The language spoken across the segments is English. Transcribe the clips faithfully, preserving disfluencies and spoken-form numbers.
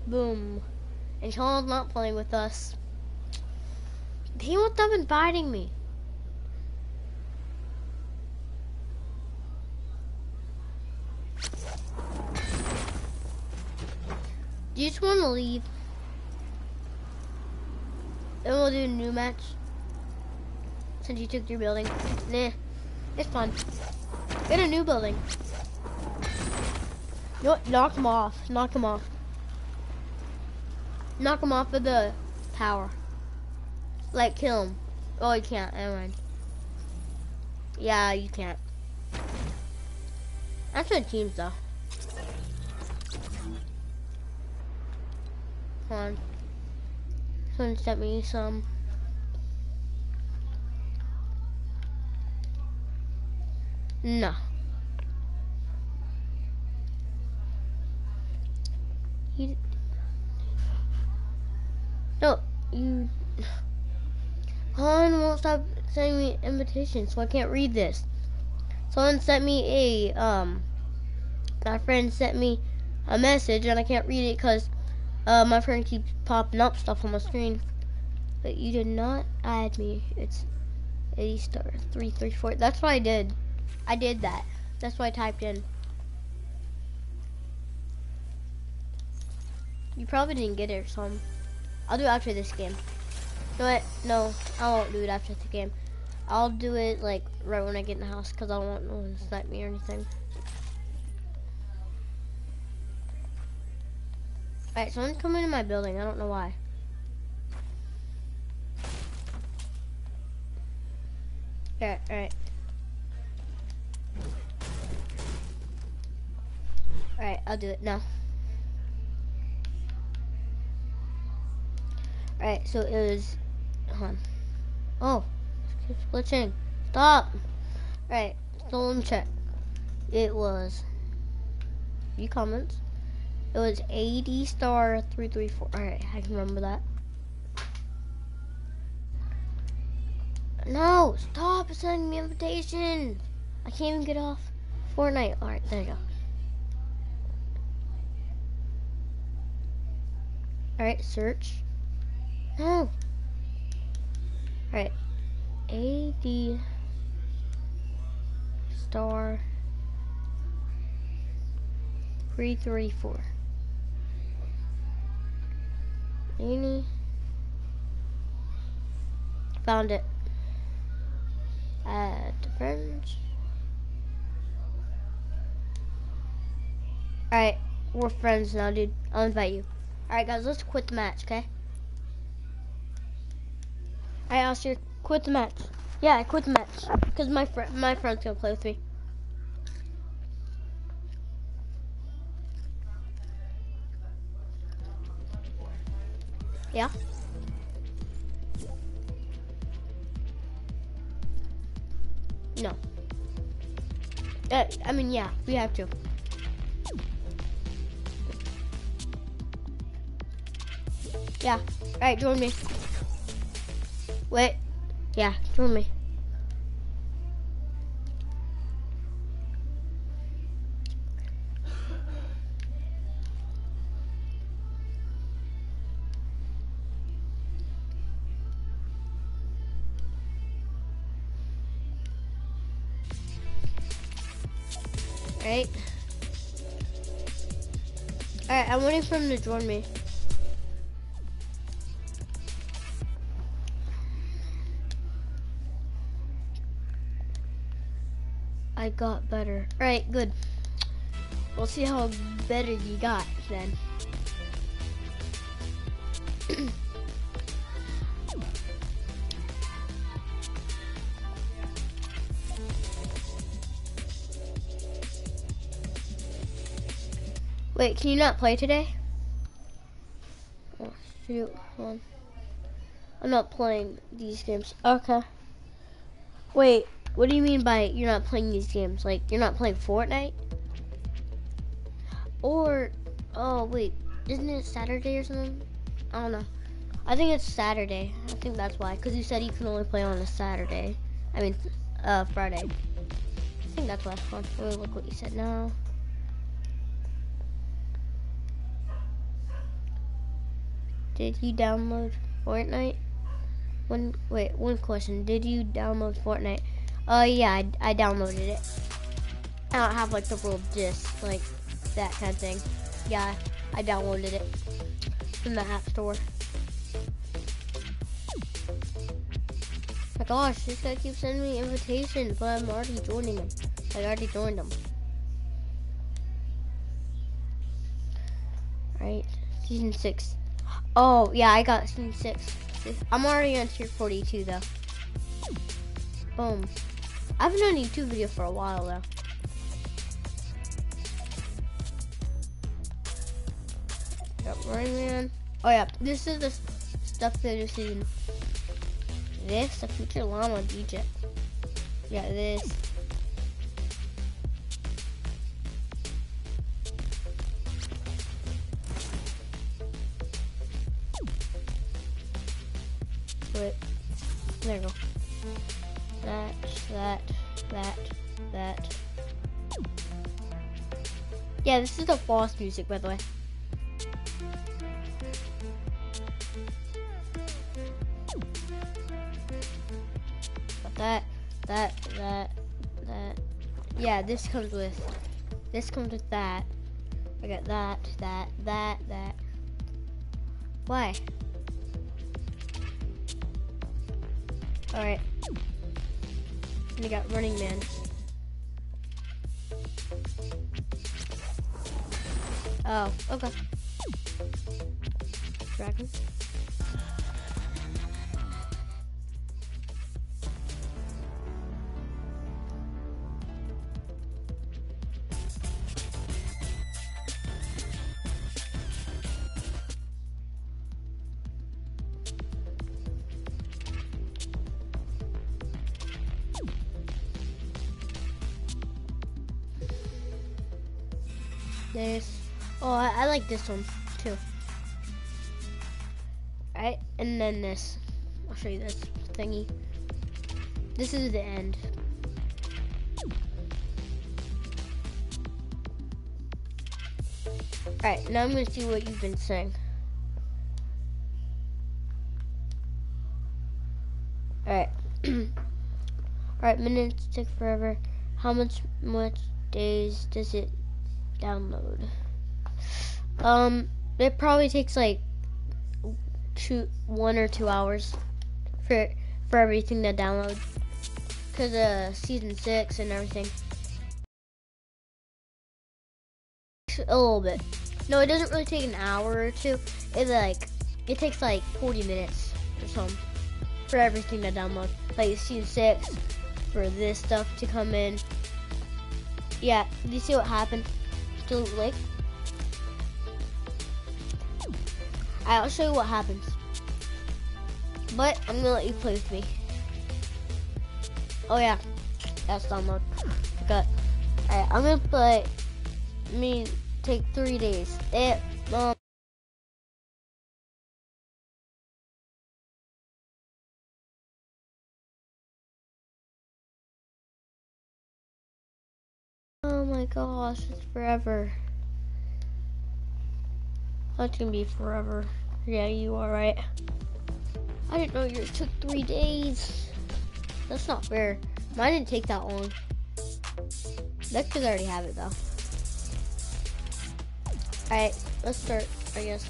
Boom. And Sean's not playing with us. He won't stop inviting me. Do you just want to leave? Then we'll do a new match. Since you took your building. Nah, it's fun. Get a new building. You know what? Knock him off. Knock him off. Knock him off of the tower. Like, kill him. Oh, you can't. Never mind. Yeah, you can't. That's what teams, though. Come on. Someone sent me some. No. You. No, you. Han won't stop sending me invitations, so I can't read this. Someone sent me a, um, my friend sent me a message, and I can't read it because uh, my friend keeps popping up stuff on my screen. But you did not add me. It's A star three three four. That's what I did. I did that. That's what I typed in. You probably didn't get it or something. I'll do it after this game. You know what? No, I won't do it after the game. I'll do it like right when I get in the house because I don't want no one to snipe me or anything. Alright, someone's coming in my building. I don't know why. Alright, alright. Alright, I'll do it now. Alright, so it was, hold on. Oh, it's glitching. Stop. Alright, so let me check. It was, view comments. It was A D star three three four. Alright, I can remember that. No, stop sending me invitations. I can't even get off Fortnite. Alright, there you go. Alright, search. No. Alright. A D star three three four. Any found it. Add to friends. Alright, we're friends now, dude. I'll invite you. Alright guys, let's quit the match, okay? Alright, Oscar, quit the match. Yeah, I quit the match. Because my friend my friend's gonna play with me. Yeah? No. Uh, I mean, yeah, we have to. Yeah. Alright, join me. Wait. Yeah, join me. Alright. Alright, I'm waiting for him to join me. I got better. Alright, good. We'll see how better you got then. Wait, can you not play today? Oh, shoot. Hold on. I'm not playing these games. Okay. Wait, what do you mean by you're not playing these games? Like, you're not playing Fortnite? Or, oh, wait, isn't it Saturday or something? I don't know. I think it's Saturday. I think that's why. Because you said you can only play on a Saturday. I mean, uh, Friday. I think that's why. Hold on. Let me look what you said now. Did you download Fortnite? One wait, one question. Did you download Fortnite? Uh, yeah, I, I downloaded it. I don't have like the world disc, like that kind of thing. Yeah, I downloaded it from the App Store. My gosh, this guy keeps sending me invitations, but I'm already joining them. I already joined them. Right, season six. Oh yeah, I got season six. I'm already on tier forty-two though. Boom. I haven't done a YouTube video for a while though. Got Running Man. Oh yeah, this is the stuff that is season. This, the future llama D J. Yeah, this. Wait, there you go. That, that, that, that. Yeah, this is the boss music, by the way. Got that, that, that, that. Yeah, this comes with, this comes with that. I got that, that, that, that. Why? Alright. And you got Running Man. Oh, okay. Dragon. This. Oh, I, I like this one too. Right, and then this. I'll show you this thingy. This is the end. Alright, now I'm gonna see what you've been saying. Alright. Alright, minutes take forever. How much much days does it download? Um, it probably takes like two, one or two hours for for everything to download, cause uh season six and everything. A little bit. No, it doesn't really take an hour or two. It like it takes like forty minutes or something for everything to download. Like season six for this stuff to come in. Yeah, do you see what happened? To like, I'll show you what happens. But I'm gonna let you play with me. Oh yeah, that's download. Forgot. Alright, I'm gonna play. I mean, take three days. It um. Oh my gosh, it's forever. That's gonna be forever. Yeah, you are right. I didn't know yours took three days. That's not fair. Mine didn't take that long. That's because I already have it though. Alright, let's start, I guess.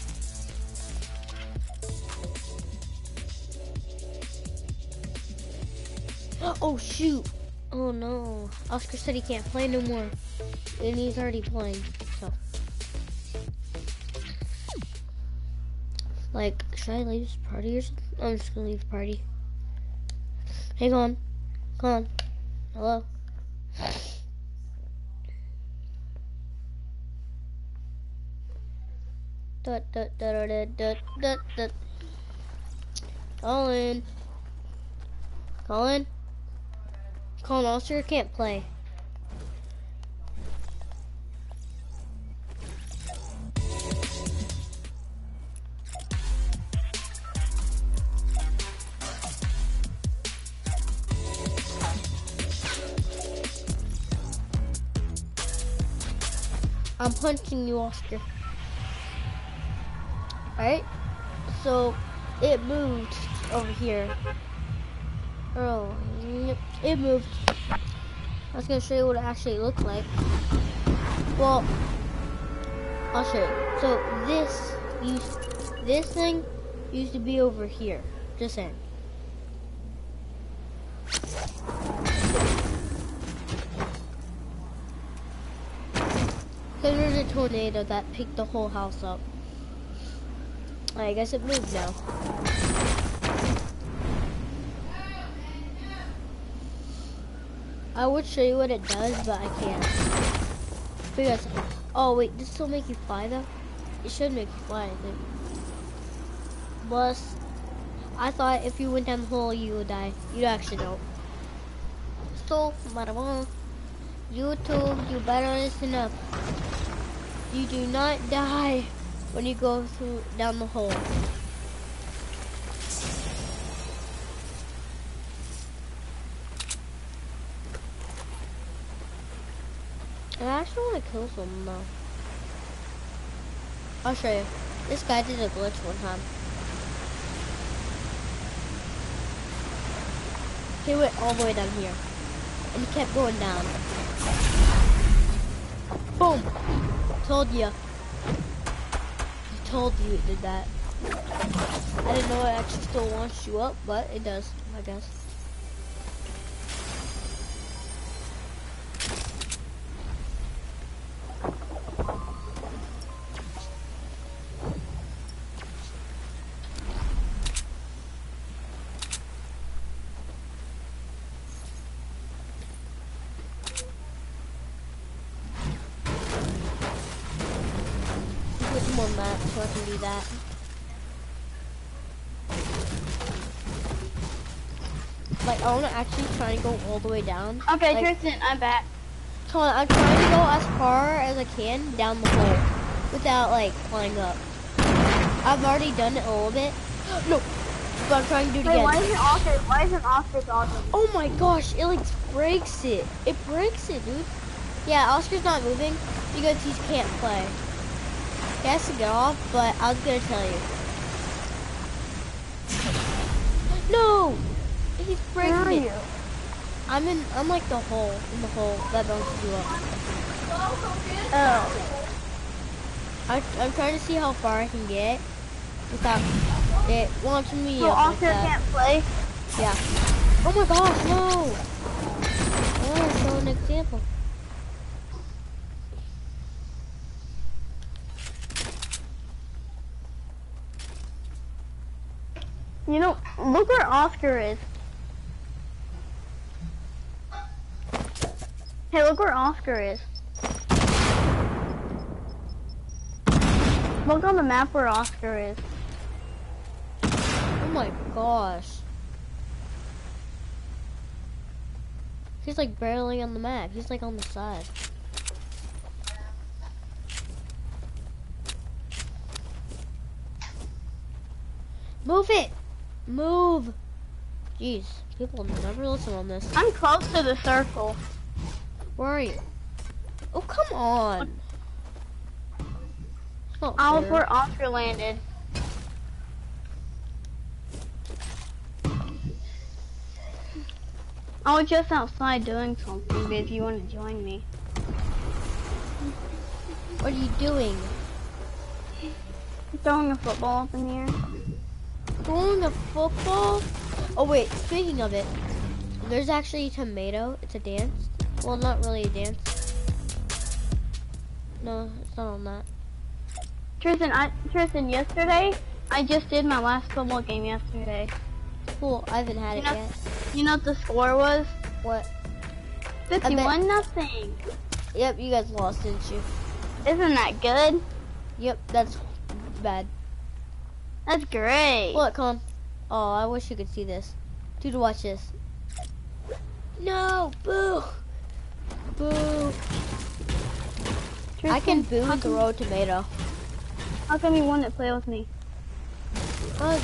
Oh shoot! Oh no, Oscar said he can't play no more, and he's already playing, so. Like, should I leave this party or something? I'm just gonna leave the party. Hang on, come on, hello? Dut, dut, dut, dut, dut, dut, dut. Colin. Colin? Colin, Oscar can't play. I'm punching you, Oscar. Alright? So it moved over here. Oh, yep, it moved. I was gonna show you what it actually looked like. Well, I'll show you. So this used, this thing used to be over here. Just saying. Because there's a tornado that picked the whole house up. I guess it moved now. I would show you what it does, but I can't. Because, oh wait, does this still make you fly though? It should make you fly, I think. Plus, I thought if you went down the hole, you would die. You actually don't. So, no matter what, YouTube, you better listen up. You do not die when you go through down the hole. I actually want to kill someone though. I'll show you. This guy did a glitch one time. He went all the way down here. And he kept going down. Boom! Told you. I told you it did that. I didn't know it actually still wants you up, but it does, I guess. On that, so I can do that. Like, I want to actually try and go all the way down. Okay, like, Tristan, I'm back. Come on, I'm trying to go as far as I can down the hole without, like, flying up. I've already done it a little bit. No! But I'm trying to do it Wait, again. why isn't Oscar, why isn't Oscar talking? Oh my gosh, it, like, breaks it. It breaks it, dude. Yeah, Oscar's not moving because he can't play. He has to get off, but I was gonna tell you. No! He's breaking Where are it. you? I'm in, I'm like the hole, in the hole that bounces you up. Oh. I, I'm trying to see how far I can get without it launching me So up like Oscar that. can't play? Yeah. Oh my gosh, no! I want to show an example. You know, look where Oscar is. Hey, look where Oscar is. Look on the map where Oscar is. Oh my gosh. He's like barely on the map. He's like on the side. Move it! Move! Jeez, people never listen on this. I'm close to the circle. Where are you? Oh, come on. It's not I was fair. where Oscar landed. I was just outside doing something, but if you want to join me. What are you doing? Throwing a football up in the air. Throwing a football? Oh wait, speaking of it, there's actually a tomato. It's a dance. Well, not really a dance. No, it's not on that. Tristan, I, Tristan, yesterday, I just did my last football game yesterday. Cool, I haven't had You it know, yet. you know what the score was? What? fifty-one nothing. Yep, you guys lost, didn't you? Isn't that good? Yep, that's bad. That's great. Look, come on. Oh, I wish you could see this. Dude, watch this. No, boo. Boo. Tristan, I can boo how and come, throw a tomato. how come you want to play with me? What?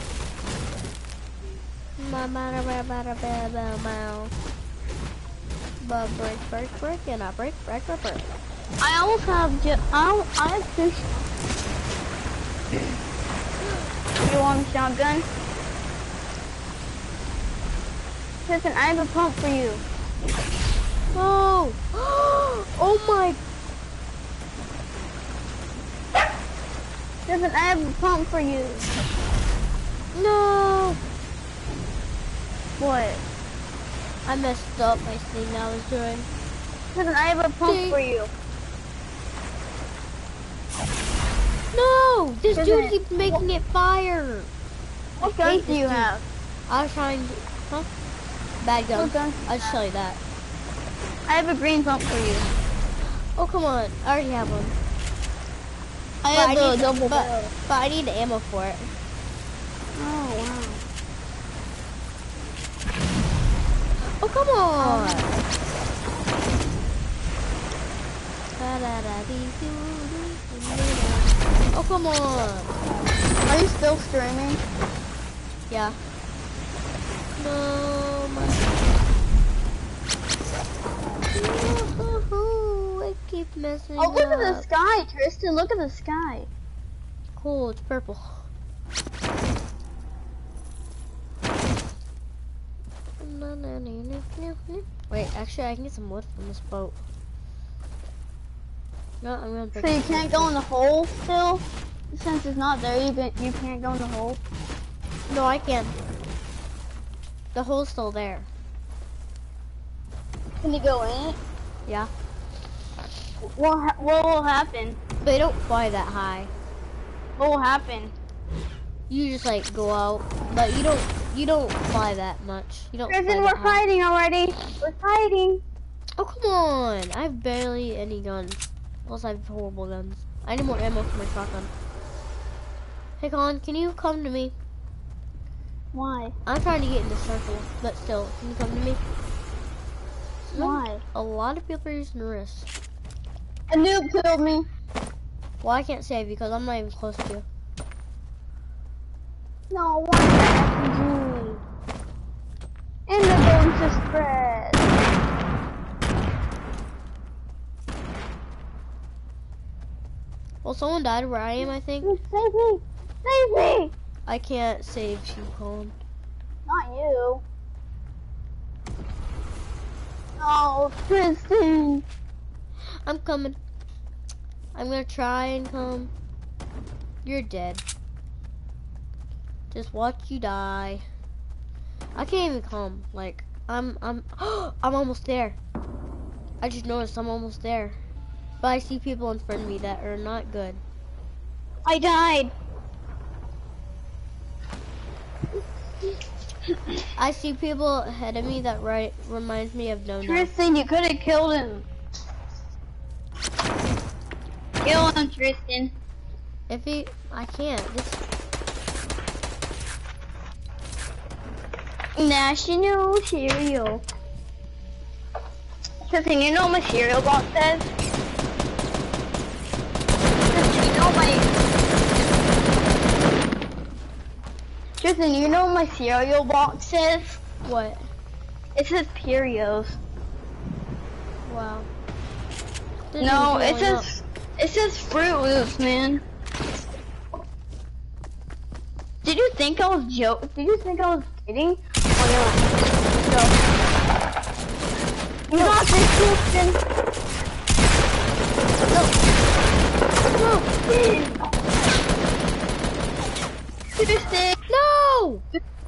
Ma ma da ba ba da ba ba ma. Ba break break break and I break break break break. I almost have just, I, I have two. You want a shotgun? Tristan, I have a pump for you. No! Oh my! Tristan, I have a pump for you. No! What? I messed up my thing I was doing. Tristan, I have a pump See? for you. No! This Tristan, dude keeps making it fire. What I guns hate do this you dude. have? I was trying to, huh? Bad guns. guns do you I'll just tell you that. I have a green pump for you. Oh, come on. I already have one. I But have I a need, double but, barrel. but I need ammo for it. Oh, wow. Oh, come on. Oh, come on. Are you still streaming? Yeah. No, my... No, I keep messing Oh, look up. at the sky, Tristan. Look at the sky. Cool, it's purple. Wait, actually, I can get some wood from this boat. No, I'm gonna break So you this can't boat. go in the hole still? Since it's not there, you, can, you can't go in the hole? No, I can. The hole's still there. Can you go in it? Yeah. What, ha what will happen? They don't fly that high. What will happen? You just like go out, but you don't you don't fly that much. You don't fly Tristan, that we're high. fighting already. We're fighting. Oh, come on. I have barely any guns. Plus I have horrible guns. I need more ammo for my shotgun. Hey Colin, can you come to me? Why? I'm trying to get in the circle, but still, can you come to me? Why? A lot of people are using the wrist. A noob killed me. Well, I can't save you because I'm not even close to you. No, what the heck did you? And they're going to spread. Well, someone died where I am, I think. Save me! Save me! I can't save you, Colin. Not you. Oh, Tristan. I'm coming. I'm gonna try and come. You're dead. Just watch you die. I can't even come. Like, I'm, I'm, I'm almost there. I just noticed I'm almost there. But I see people in front of me that are not good. I died. I see people ahead of me that right reminds me of No No. Tristan, you could have killed him. Kill him, Tristan. If he, I can't. This, National cereal. Tristan, you know what my cereal box says? Tristan, you know what my... Tristan, you know what my cereal box says? what? It says Perios. Wow. This No, is it blowing up. says it says Fruit Loops, man. Did you think I was joke? Did you think I was kidding? Or not? No. You got this, Tristan. No. Tristan. No!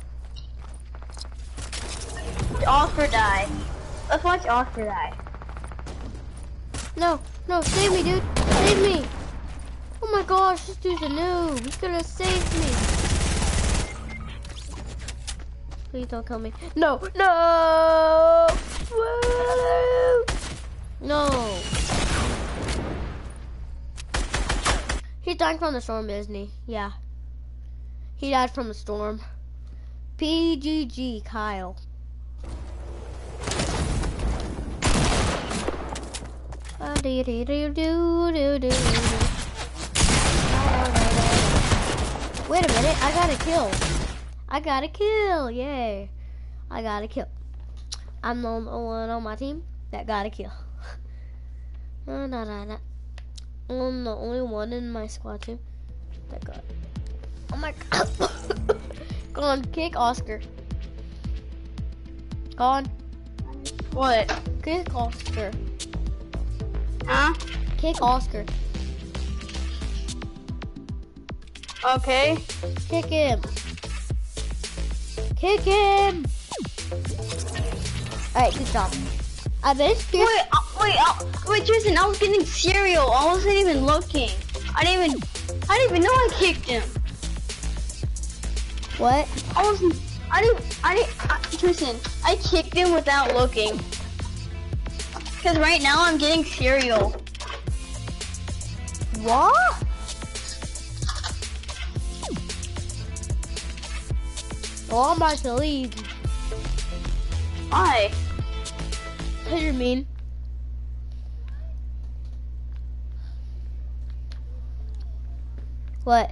Oscar die. Let's watch Oscar die. No, no, save me, dude. Save me. Oh my gosh, this dude's a noob. He's gonna save me. Please don't kill me. No, no! Woo! No. He's dying from the storm, isn't he? Yeah. He died from the storm. P G G, Kyle. Wait a minute, I got a kill. I got a kill, yay. I got a kill. I'm the only one on my team that got a kill. No, no, no, no. I'm the only one in my squad team that got Oh my god. Go on, kick Oscar. Go on, What? kick Oscar. Huh? Kick Oscar. Okay. Kick him. Kick him. Alright, good job. I missed you. Wait, uh, wait, uh, wait, Tristan, I was getting cereal. I wasn't even looking. I didn't even, I didn't even know I kicked him. What? I wasn't, I didn't, I didn't, uh, Tristan, I kicked him without looking. Because right now I'm getting cereal. What? Well, I'm about to leave. Why? What do you mean? What?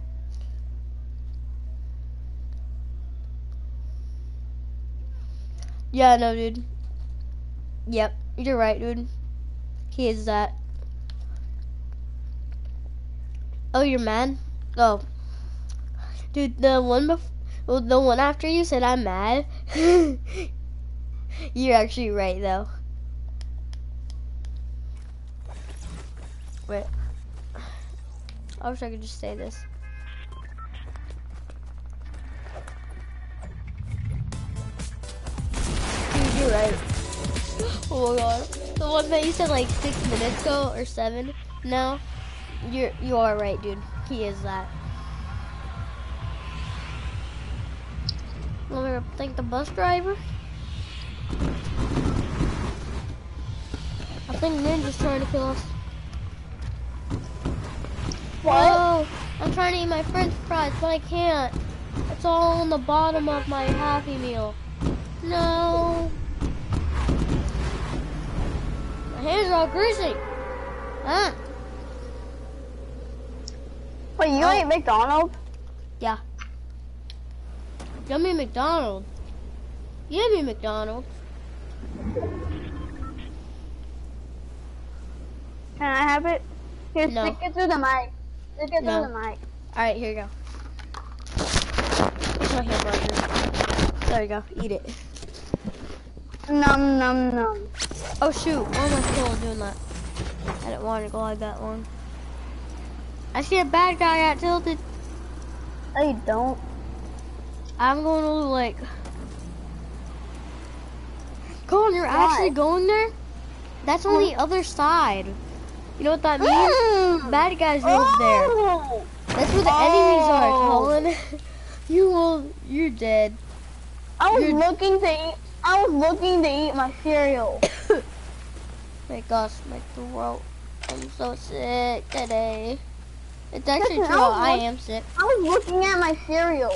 Yeah, no, dude. Yep, you're right, dude. He is that. Oh, you're mad? Oh. Dude, the one bef- well, the one after you said I'm mad. You're actually right, though. Wait. I wish I could just say this. Dude, you're right. Oh my god. The one that you said like six minutes ago or seven. No, you're you are right, dude. He is that. Want me to thank the bus driver? I think Ninja's trying to kill us. What? Oh, I'm trying to eat my French fries, but I can't. It's all on the bottom of my Happy Meal. No. My hands are all greasy. Huh? Wait, you Oh. ate McDonald's? Yeah. Yummy McDonald's. Yummy McDonald's. Can I have it? Here, No. stick it through the mic. Stick it No. through the mic. Alright, here you go. Here's my hamburger. There you go. Eat it. Num num num. Oh shoot, why am I still doing that? I didn't want to go like that long. I see a bad guy got tilted. No, you don't. I'm going to like. Colin, you're Why? actually going there? That's on the other side. You know what that means? Mm. Bad guys live there. Oh. That's where the Oh. enemies are, Colin. You will. You're dead. I was You're- looking to eat. I was looking to eat my cereal. My gosh, my throat. I'm so sick today. It's actually Listen, true. I was I look- am sick. I was looking at my cereal.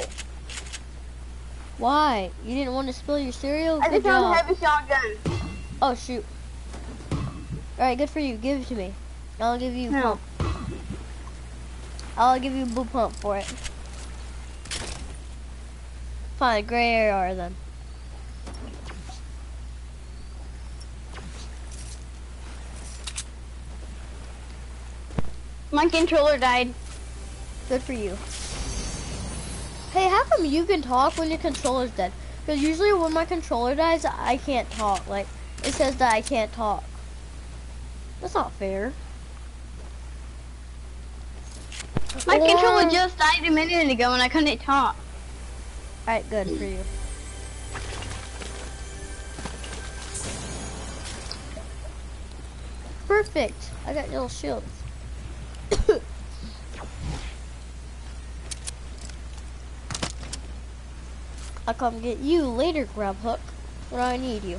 Why? You didn't want to spill your cereal? I Good just found a job. heavy shotgun. Oh shoot. Alright, good for you. Give it to me. I'll give you No. pump. I'll give you a blue pump for it. Fine, gray A R then. My controller died. Good for you. Hey, how come you can talk when your controller's dead? Because usually when my controller dies, I can't talk. Like, it says that I can't talk. That's not fair. My Or- controller just died a minute ago and I couldn't talk. Alright, good for you. Perfect. I got little shields. I'll come get you later, Grub Hook, when I need you.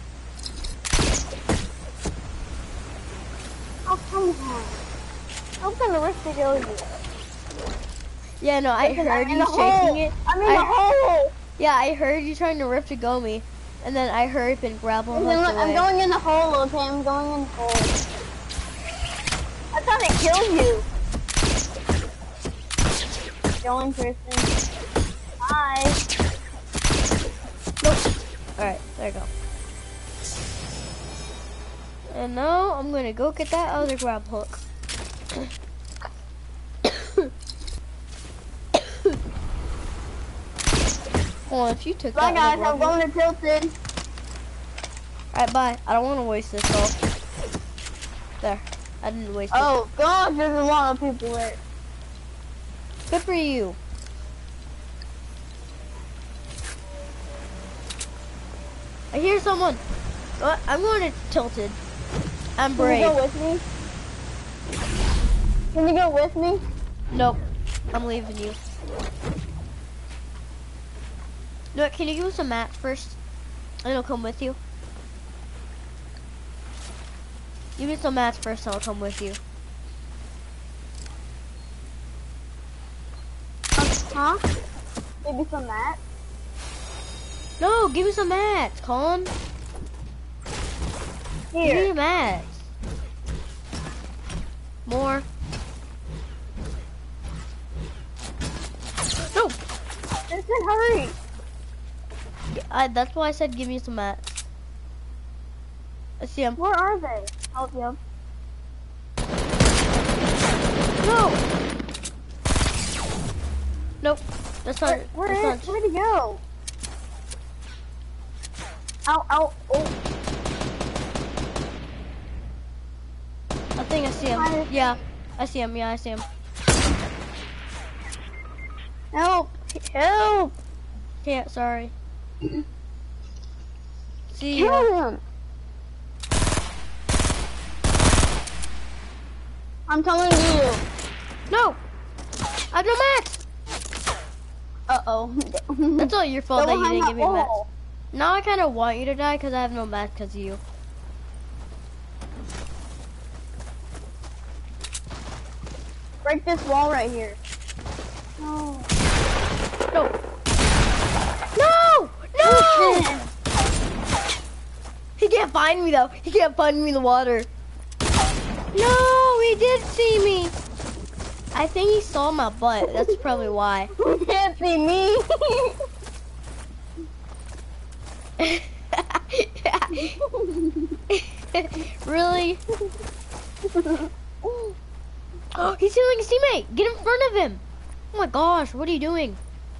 Oh, come on. I'm gonna risk to kill you. Yeah, no, I Listen, heard I'm in you the shaking hole. it. I'm in I- the hole. Yeah, I heard you trying to rip to go me, and then I heard and grab one Listen, hook look, I'm away. going in the hole, okay? I'm going in the hole. I'm trying to kill you. Going person. Hi. Alright, there you go. And now I'm gonna go get that other grab hook. Colin, if you took Bye that. guys, I'm going to Tilted. Alright, bye. I don't want to waste this all. There. I didn't waste it. Oh gosh, there's a lot of people there. Good for you. I hear someone. What? I'm going to Tilted. I'm brave. Can you go with me? Can you go with me? Nope. I'm leaving you. No, can you give us a map first? And I'll come with you. Give me some mats first and I'll come with you. Huh? Maybe some mats? No, give me some mats, Colin. Here. Give me mats. More. No. Just hurry. I, that's why I said give me some mats. I see them. Where are they? Help you. No. Nope. That's not. Where, that's where, not. where'd he go? Ow, ow, oh. I think I see him. Hi. Yeah. I see him. Yeah, I see him. Help! Help! Can't. Sorry. See ya. Kill him! I'm telling you. No. I have no mats. Uh oh. That's all your fault Go that you behind didn't that give me mats. wall. Now I kind of want you to die because I have no mats because of you. Break this wall right here. No. No. No! No! He can't find me though. He can't find me in the water. No, he did see me. I think he saw my butt. That's probably why. You can't see me. Really? Oh, he's stealing his teammate. Get in front of him. Oh my gosh, what are you doing?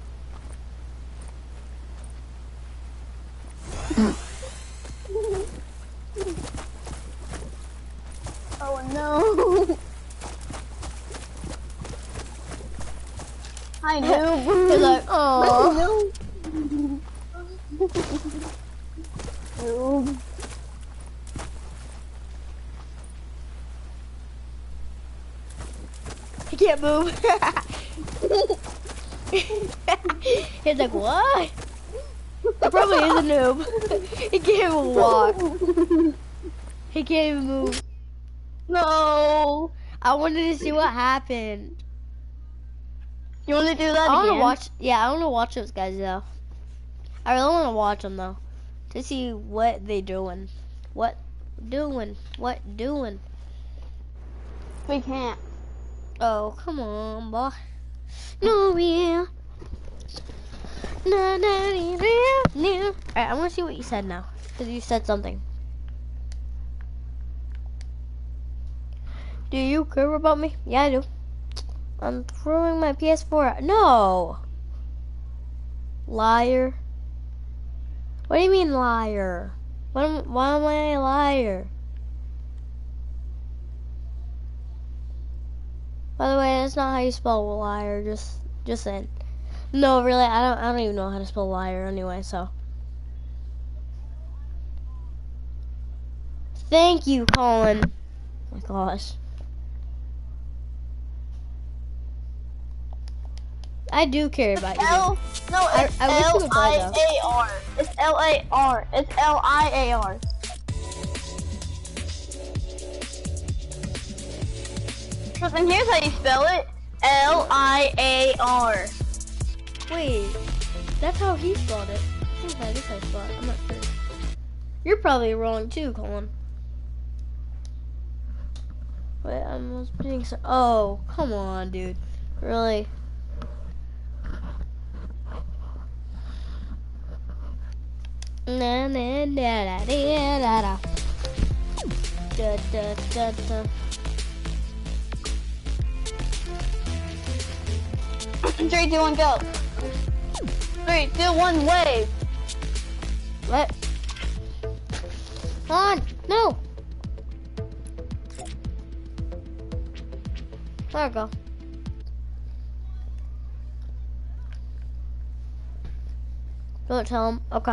Oh no. Hi, noob. He's like, oh. Noob. He can't move. He's like, what? That probably is a noob. He can't even walk. He can't even move. No. I wanted to see what happened. You want to do that I want to again? watch. Yeah, I want to watch those guys though. I really want to watch them though, to see what they doing, what doing, what doing. We can't. Oh, come on, boy. No, yeah. Na, na, na, na, na. Alright, I want to see what you said now, because you said something. Do you care about me? Yeah, I do. I'm throwing my P S four out. No! Liar. What do you mean, liar? What am, why am I a liar? By the way, that's not how you spell liar. Just, just saying. No, really, I don't. I don't even know how to spell liar anyway. So, thank you, Colin. Oh my gosh, I do care about you. L, no, I- it's I wish you L would play, I A R. It's L A R. It's L I A R. And here's how you spell it. L I A R. Wait, that's how he spelled it. I think that is how he spelled it. I'm not sure. You're probably wrong too, Colin. Wait, I'm just being so. Oh, come on, dude. Really? Na na da da da da da. Da da da da. Three, two, one, go. three, two, one, wave. What? Come on, no. There we go. Don't tell him. Okay.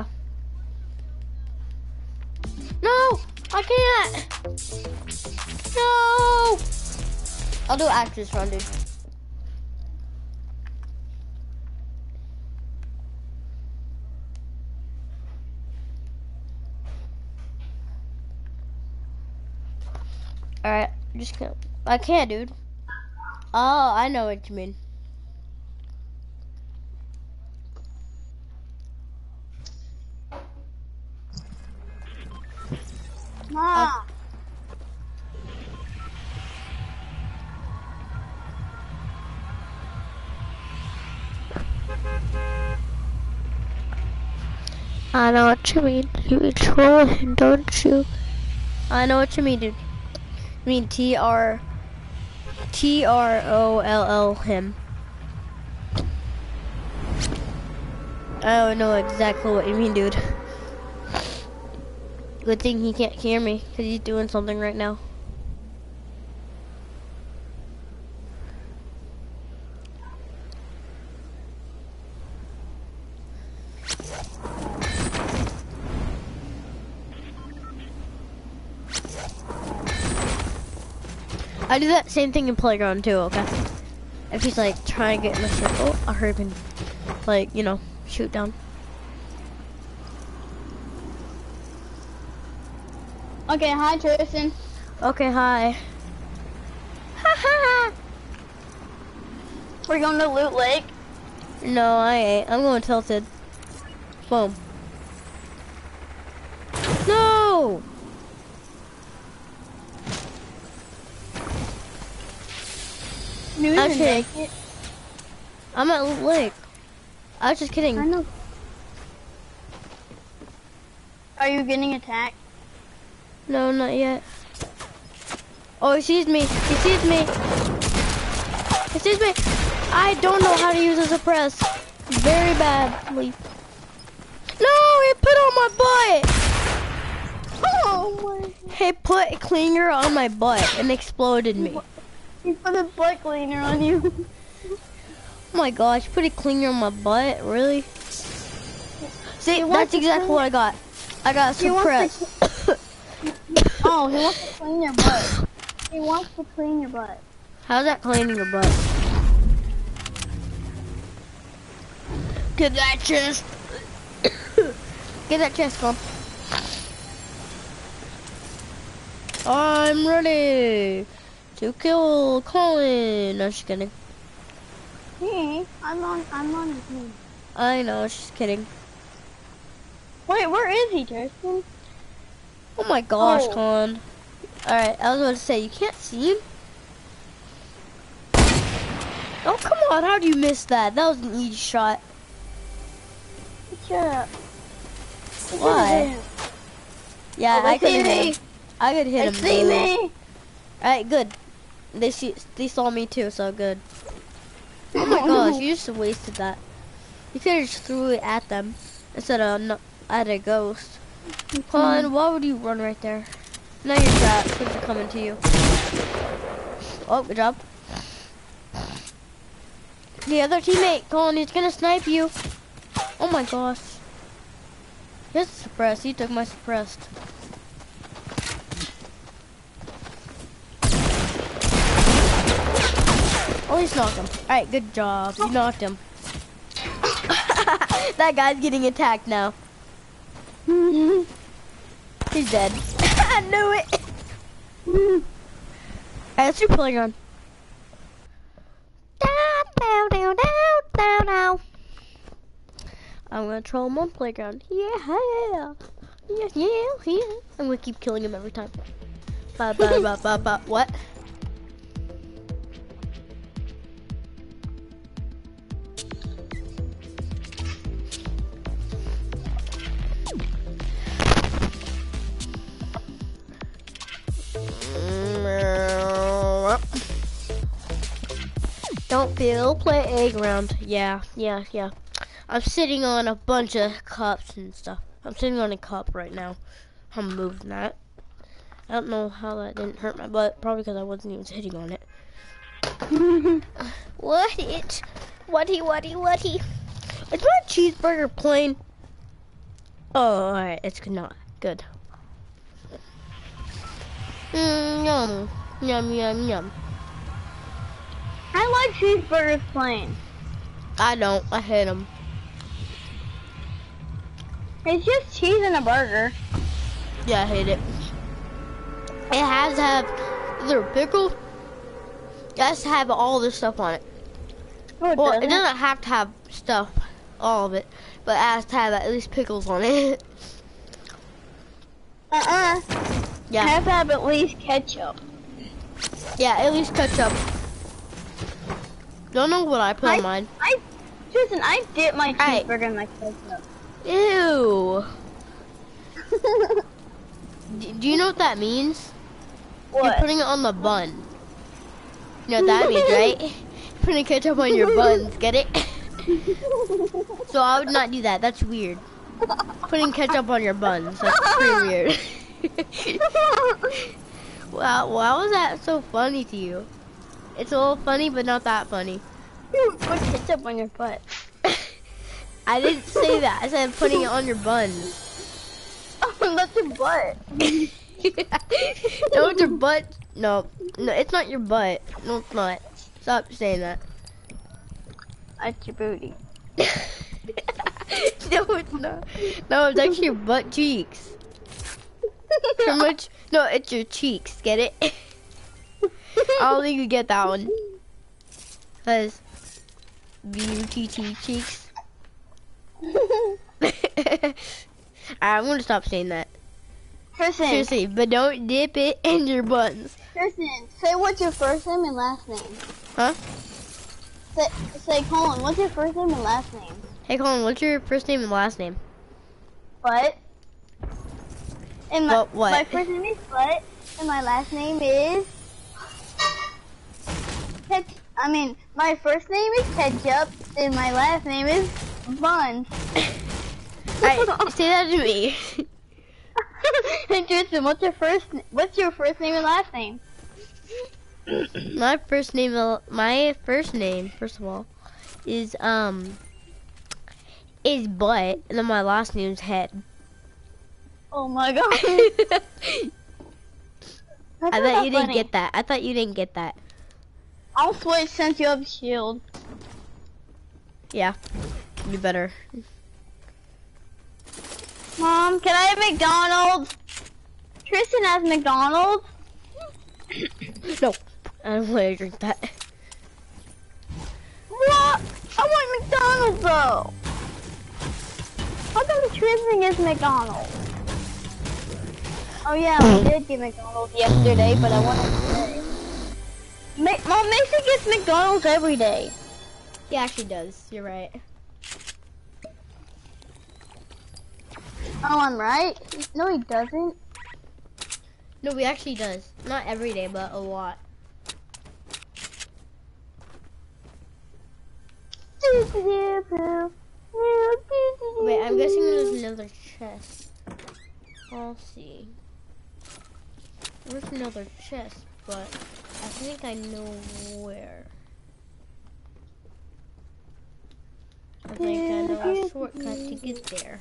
No, I can't. No. I'll do actress run, dude. All right, just gonna. I can't, dude. Oh, I know what you mean. Mom. Uh, I know what you mean. You be trolling, don't you? I know what you mean, dude. I mean T R T R O L L him. I don't know exactly what you mean, dude. Good thing he can't hear me, because he's doing something right now. I do that same thing in playground too, okay? If he's like trying to get in the circle, I'll hurt him, like, you know, shoot down. Okay, hi Tristan. Okay, hi. Ha ha. We're going to Loot Lake. No, I ain't. I'm going tilted. Boom. No! You I'm even kidding. make it? I'm at Loot Lake. I was just kidding. I know. Are you getting attacked? No, not yet. Oh, he sees me. He sees me. He sees me. I don't know how to use a suppress. Very badly. No, he put on my butt. Oh my. He put a clinger on my butt and exploded me. He put a butt cleaner on you. Oh my gosh, put a clinger on my butt? Really? See, that's exactly what I got. I got He wants suppressed. Oh, he wants to clean your butt. He wants to clean your butt. How's that cleaning your butt? Get that chest. Get that chest, come. I'm ready to kill Colin. No, she's kidding. Hey, I'm on. I'm on his team. I know, she's kidding. Wait, where is he, Tristan? Oh my gosh, Oh. Colin. Alright, I was about to say, you can't see him? Oh, come on, how do you miss that? That was an easy shot. Shut up. Why? Yeah, Oh, I could they hit see him. I could hit They him. see dude. me. Alright, good. They see, they saw me too, so good. Oh my gosh, you just wasted that. You could have just threw it at them instead of no, at a ghost. Colin, why would you run right there? Now you're trapped because they're coming to you. Oh, good job. The other teammate, Colin, he's gonna snipe you. Oh my gosh. Here's suppressed. He took my suppressed. Oh, he's knocked him. Alright, good job. You knocked him. That guy's getting attacked now. He's dead. I knew it. Alright, let's do playground. Down, down, down, down, down. I'm gonna troll him on playground. Yeah, yeah, yeah, yeah. I'm gonna keep killing him every time. Ba, ba, ba, ba, ba. What? Don't feel playground. Yeah, yeah, yeah. I'm sitting on a bunch of cups and stuff. I'm sitting on a cup right now. I'm moving that. I don't know how that didn't hurt my butt. Probably because I wasn't even sitting on it. What it? Whatty, whatty, whatty. Is my cheeseburger plain? Oh, alright. It's not. Good. Mm, yum. Yum, yum, yum. I like cheeseburgers plain. I don't. I hate them. It's just cheese and a burger. Yeah, I hate it. It has to have either pickle. It has to have all this stuff on it. No, it Well, doesn't. it doesn't have to have stuff, all of it, but it has to have at least pickles on it. Uh-uh. Yeah. Have to have at least ketchup. Yeah, at least ketchup. Don't know what I put I, on mine. I, Tristan, I dip my Hey. cheeseburger in my ketchup. Ew. D do you know what that means? You're What? putting it on the bun. You know what that means, right? Putting ketchup on your buns, get it? So I would not do that. That's weird. Putting ketchup on your buns. That's pretty weird. Wow, why was that so funny to you? It's a little funny, but not that funny. Put ketchup on your butt. I didn't say that. I said putting it on your buns. Oh, that's your butt. No, it's your butt. No, no, it's not your butt. No, it's not. Stop saying that. That's your booty. No, it's not. No, it's actually your butt cheeks. How much? No, it's your cheeks. Get it? I don't think you get that one. Cause B U T T cheeks. Alright, I'm gonna stop saying that. Tristan, Seriously, but don't dip it in your buns. Tristan, say what's your first name and last name. Huh? Say, say Colin, what's your first name and last name? Hey Colin, what's your first name and last name? Butt. And my, What, what? my first name is Butt, and my last name is... Ketch I mean, my first name is Ketchup, and my last name is Buns. Alright, say that to me. Hey Tristan, what's your first what's your first name and last name? My first name, my first name, first of all, is um, is Butt, and then my last name is Head. Oh my god. I thought you didn't get that. I thought you didn't get that. I'll switch since you have shield. Yeah, you better. Mom, can I have McDonald's? Tristan has McDonald's. No, I don't want to drink that. What? I want McDonald's though. How come Tristan gets McDonald's? Oh yeah, we did get McDonald's yesterday, but I want it today. Ma Mom, Mason gets McDonald's every day. He actually does. You're right. Oh, I'm right? No, he doesn't. No, he actually does. Not every day, but a lot. Wait, I'm guessing there's another chest. I'll see. There's another chest, but I think I know where. I think I know a shortcut to get there.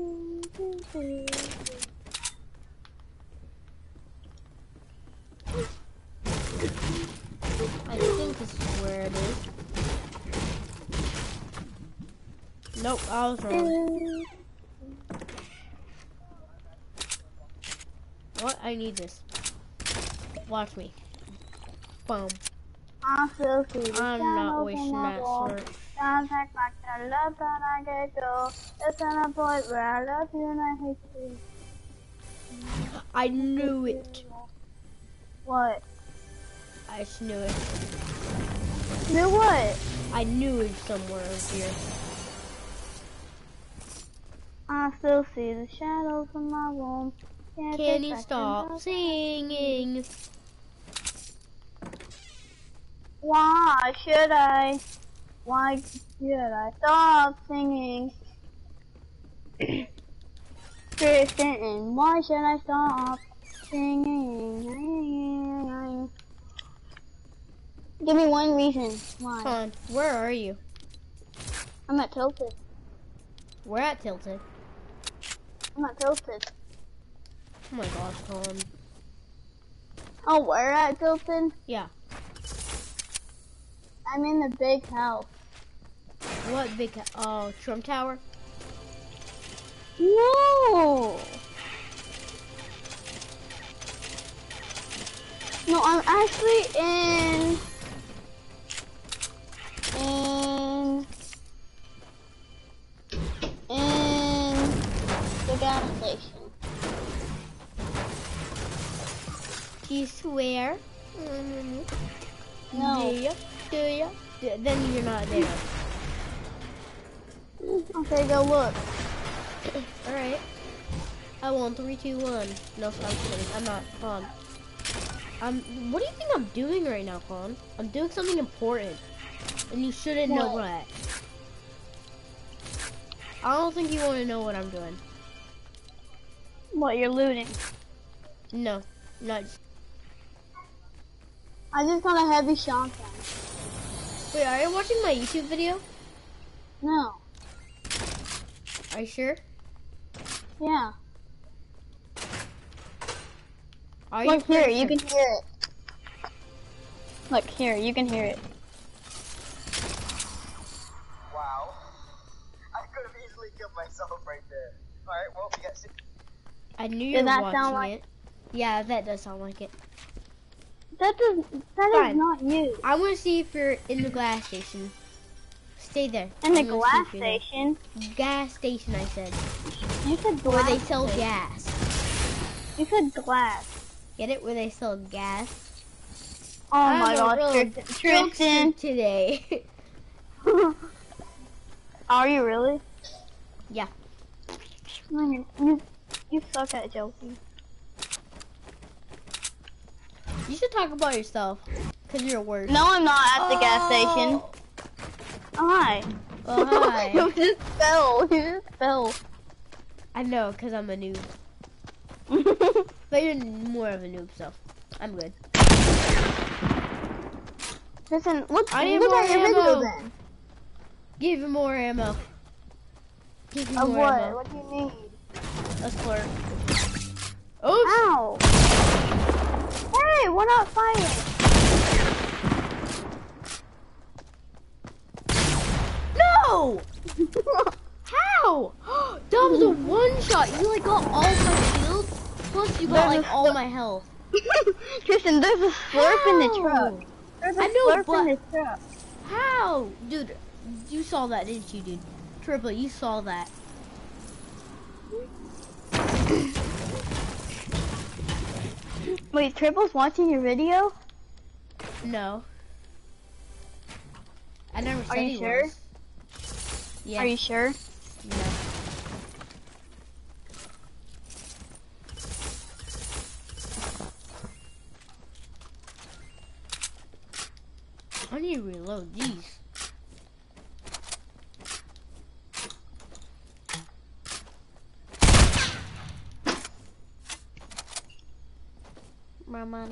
I think this is where it is. Nope, I was wrong. What? I need this. Watch me. Boom. I'm not wasting that sword. Contact like I love that I get go. It's an a point where I love you and I hate you. I knew it. What? I just knew it. Knew what? I knew it somewhere over here. I still see the shadows in my room. Can't Can take you back stop the- singing? Why should I? Why should I stop singing? Tristan, why should I stop singing? Give me one reason why. Con, where are you? I'm at Tilted. We're at Tilted. I'm at Tilted. Oh my gosh, Con. Oh, we're at Tilted? Yeah. I'm in the big house. What big, oh, Trump Tower? No! No, I'm actually in... In... In... the gas station. Do you swear? No. Do you? Do you? D- Then you're not there. Okay, go look. Alright. I won three, two, one. No, I'm kidding. I'm not. Con. I'm, what do you think I'm doing right now, Con? I'm doing something important. And you shouldn't know What? what. I don't think you want to know what I'm doing. What, you're looting? No. Not. I just got a heavy shotgun. Wait, are you watching my YouTube video? No. Are you sure? Yeah. Are Look you here, pretty you sure? can hear it. Look here, you can hear it. Wow. I could have easily killed myself right there. Alright, well, we got six. I knew you Did were that watching sound like- it. Yeah, that does sound like it. That does, that Fine. is not you. I want to see if you're in the gas station. Stay there. In the I'm gonna see glass if you're there. station. Gas station, I said. You said Where glass. they sell station. gas. You said glass. Get it? Where they sell gas. Oh I'm my a gosh, real Tristan. Tristan. jokester today. Are you really? Yeah. Man, you, you suck at joking. You should talk about yourself. Because you're worse. No, I'm not at the gas station. Oh. Oh, hi. Oh, hi. You just fell. You just fell. I know, because I'm a noob. But you're more of a noob, so I'm good. Listen, look, I need look more at your ammo. video then. Give him more ammo. Give him Of more what? ammo. What do you need? A slurp. Oops. Ow! Hey, we're not fighting. No! How? That was a one shot. You like got all my shields, plus you got There's like a- all my health. Tristan, there's a slurp in the How? truck. There's a I know, slurp but- in the truck. How? Dude, you saw that, didn't you, dude? Triple, you saw that. Wait, Triple's watching your video? No. I never said Are you he sure? was. Yeah. Are you sure? No. I need to reload these. Mama,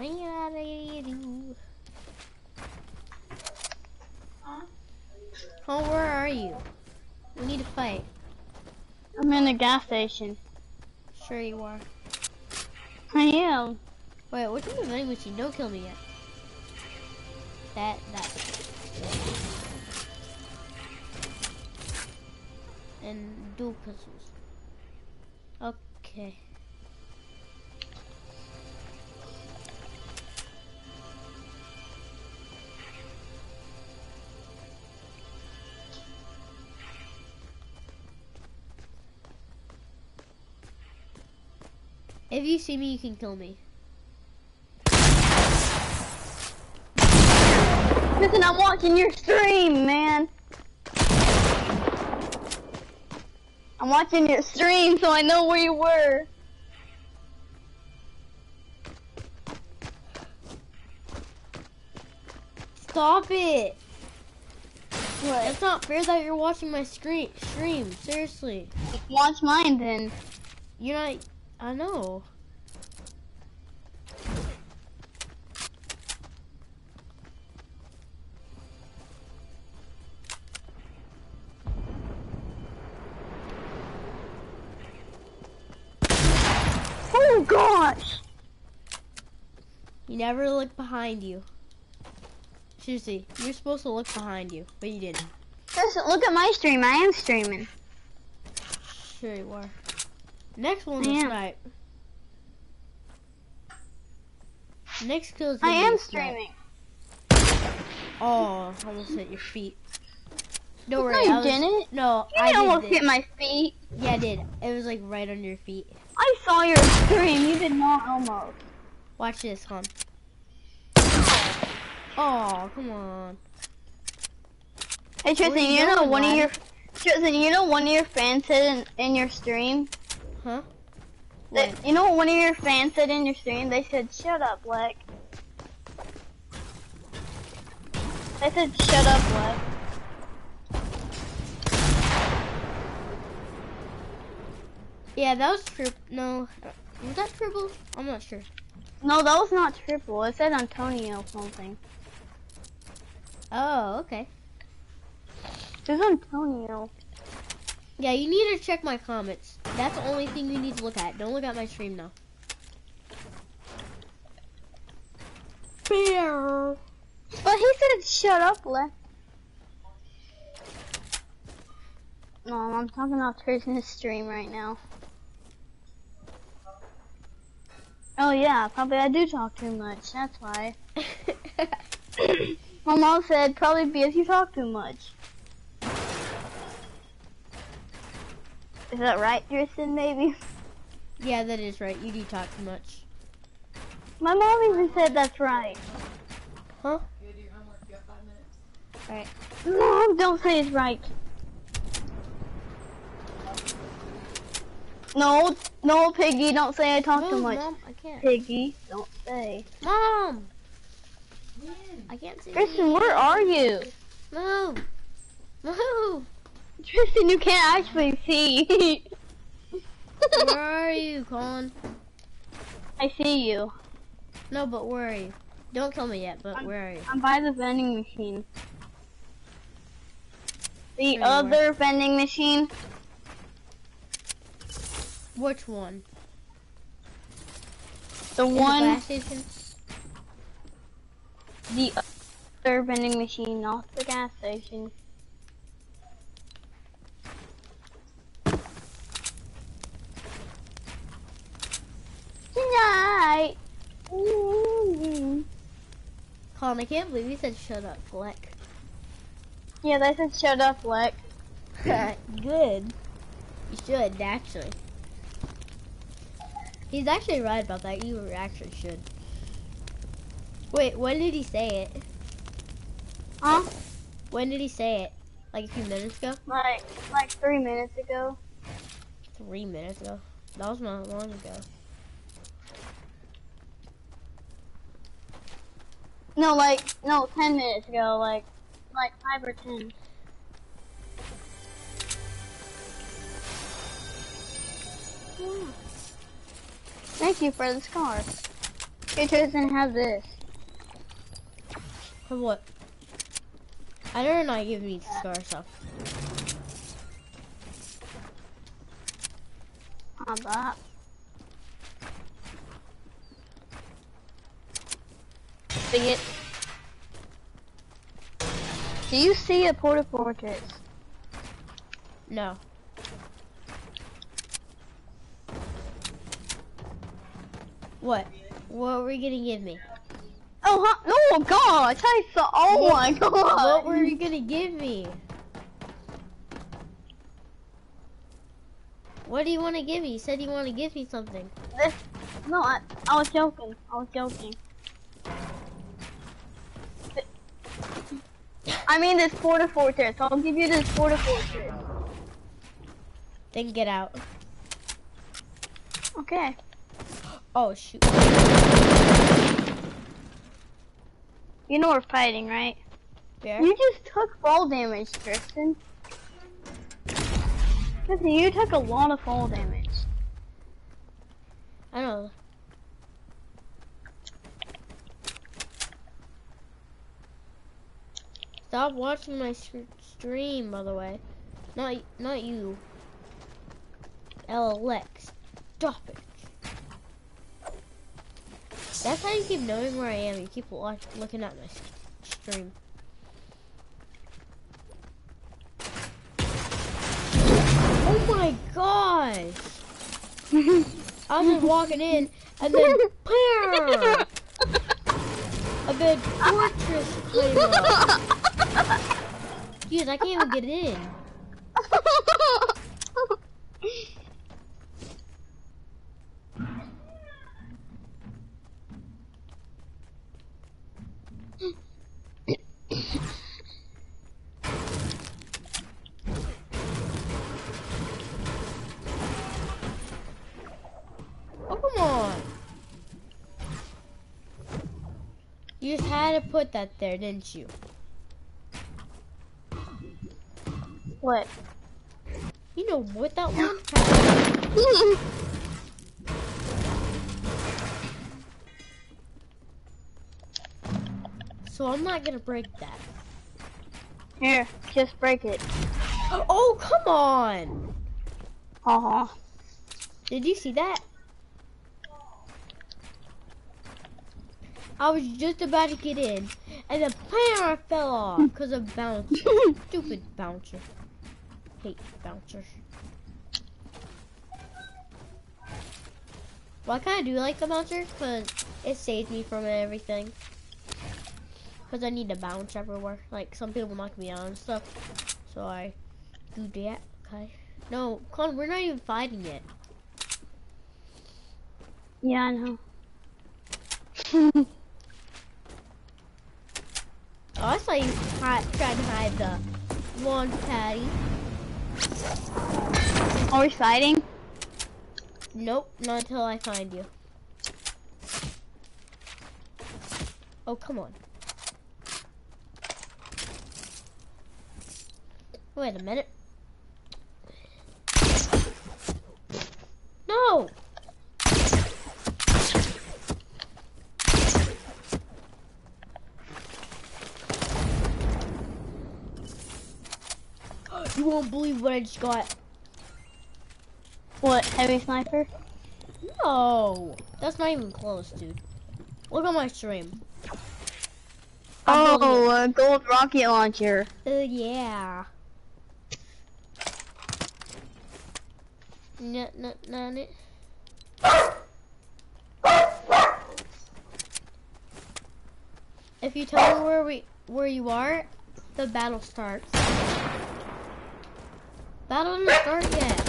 oh, where are you? We need to fight. I'm in the gas station. Sure you are. I am. Wait, what's in the vending machine? Don't kill me yet. That, that. And dual pistols. Okay. If you see me, you can kill me. Listen, I'm watching your stream, man. I'm watching your stream, so I know where you were. Stop it! What? That's not fair that you're watching my screen stream. Seriously. Watch mine then. You're not. I know. Oh gosh! You never look behind you. Seriously, you're supposed to look behind you, but you didn't. Just look at my stream. I am streaming. Sure you are. Next one's I a am. snipe. Next kill is I gonna be am a snipe. streaming. Oh, almost hit your feet. Don't worry, No, you I was, didn't. No, You I didn't did almost this. hit my feet. Yeah, I did. It was like right under your feet. I saw your stream. You did not almost. Watch this, hon. Oh, come on. Hey Tristan, Where you you know going, one of lad? your Tristan, you know one of your fans said in, in your stream. Huh? That, What? you know what one of your fans said in your stream? They said, "Shut up, Leck." They said, "Shut up, Leck." Yeah, that was triple. No, was that triple? I'm not sure. No, that was not triple. It said Antonio something. Oh, okay. It was Antonio. Yeah, you need to check my comments. That's the only thing you need to look at. Don't look at my stream now. Bear. But he said, "Shut up, Leck." No, I'm talking about Tristan's stream right now. Oh yeah, probably I do talk too much. That's why. My mom said probably because you talk too much. Is that right, Tristan? Maybe. Yeah, that is right. You do talk too much. My mom even said that's right. Huh? Right. Mom, don't say it's right. No, no, Piggy, don't say I talk too Move, much. Mom, I can't. Piggy, don't say. Mom! I can't see. Tristan, where are you? Move! Move! Tristan, you can't actually see. Where are you, Colin? I see you. No, but where are you? Don't kill me yet, but I'm- where are you? I'm by the vending machine. The There you other vending machine. Which one? The In the one, gas station? the other vending machine, not the gas station. Tonight. Mm-hmm. Colin, I can't believe you said shut up, Fleck. Yeah, they said shut up, Leck. Good. You should, actually. He's actually right about that. You actually should. Wait, when did he say it? Huh? When did he say it? Like a few minutes ago? Like, like three minutes ago. Three minutes ago. That was not long ago. No, like, no, ten minutes ago, like, like five or ten. Yeah. Thank you for the scar. It doesn't have this. For what? I don't know. Give me the scar stuff. How about? See it? Do you see a porta fortress? No. What? What were you gonna give me? Oh, huh? Oh gosh, I saw. Oh my god. What were you gonna give me? What do you want to give me? You said you want to give me something. This? No, I, I was joking. I was joking. I mean this porta fortress. I'll give you this porta fortress. Then get out. Okay. Oh shoot. You know we're fighting, right? Bear? You just took fall damage, Tristan. Tristan, you took a lot of fall damage. I know. Stop watching my stream, by the way. Not, not you. Alex, stop it. That's how you keep knowing where I am. You keep watch, looking at my stream. Oh my gosh! I was just walking in, and then PAM! A big fortress came up. Jeez, I can't even get in. Oh, come on. You just had to put that there, didn't you? What? You know what that one? So I'm not gonna break that. Here, just break it. Oh, come on! Haha. Did you see that? I was just about to get in, and then bam, I fell off because of bouncer. Stupid bouncer. Hate bouncers. Well, I kind of do like the bouncer because it saves me from everything. Because I need to bounce everywhere. Like, some people knock me out and stuff. So I do that. Okay. No, Con, we're not even fighting yet. Yeah, I know. Oh, I saw you hi try to hide the lawn patty. Are we fighting? Nope, not until I find you. Oh, come on. Wait a minute. No! You won't believe what I just got. What, heavy sniper? No! That's not even close, dude. Look at my stream. I'm building Oh, a gold rocket launcher. it. Uh, yeah. No, no, no, no. If you tell me where we where you are, the battle starts. Battle didn't start yet.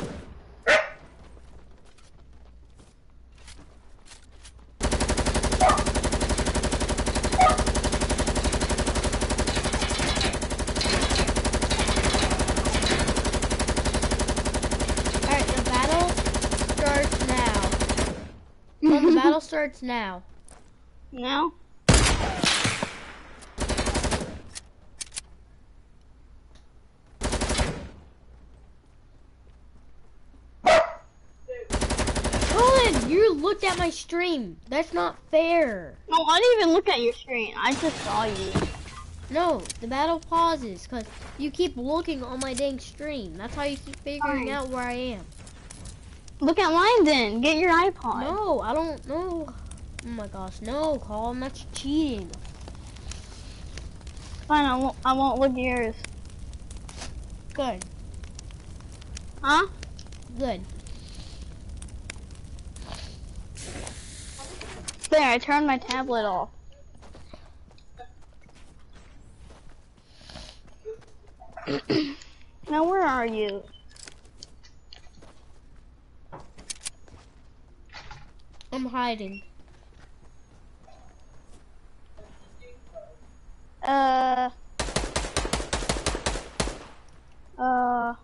Alright, the battle starts now. Well, the battle starts now. No? Colin, you looked at my stream. That's not fair. No, I didn't even look at your screen. I just saw you. No, the battle pauses because you keep looking on my dang stream. That's how you keep figuring Fine. out where I am. Look at mine then. Get your iPod. No, I don't know. Oh my gosh, no, Colin, that's cheating. Fine, I won't, I won't look at yours. Good, Huh? good. There, I turned my tablet off. Now, where are you? I'm hiding. Uh. Uh.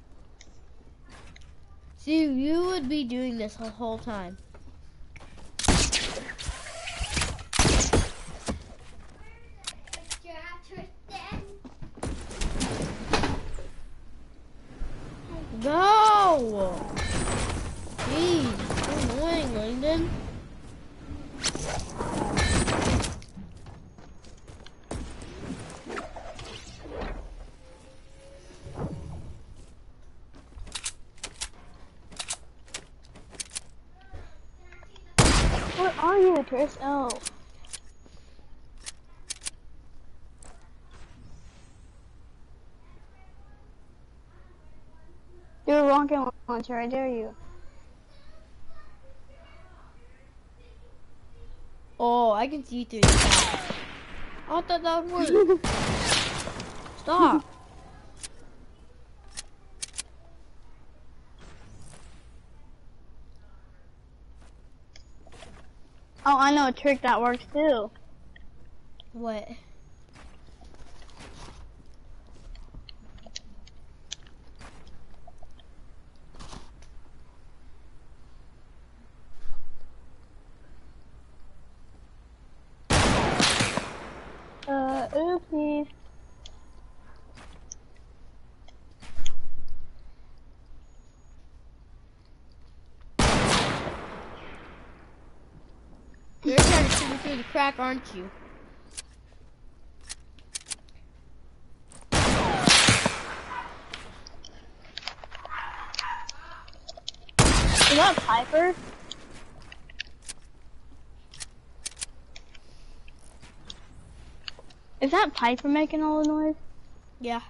See, you would be doing this the whole time. you, Trish. Oh. Do a rocket launcher, I dare you. Oh, I can see through the clouds. I thought that would work. Stop. Oh, I know a trick that works too. What? Uh, oopsies. You're trying to shoot me through the crack, aren't you? Is that Piper? Is that Piper making all the noise? Yeah.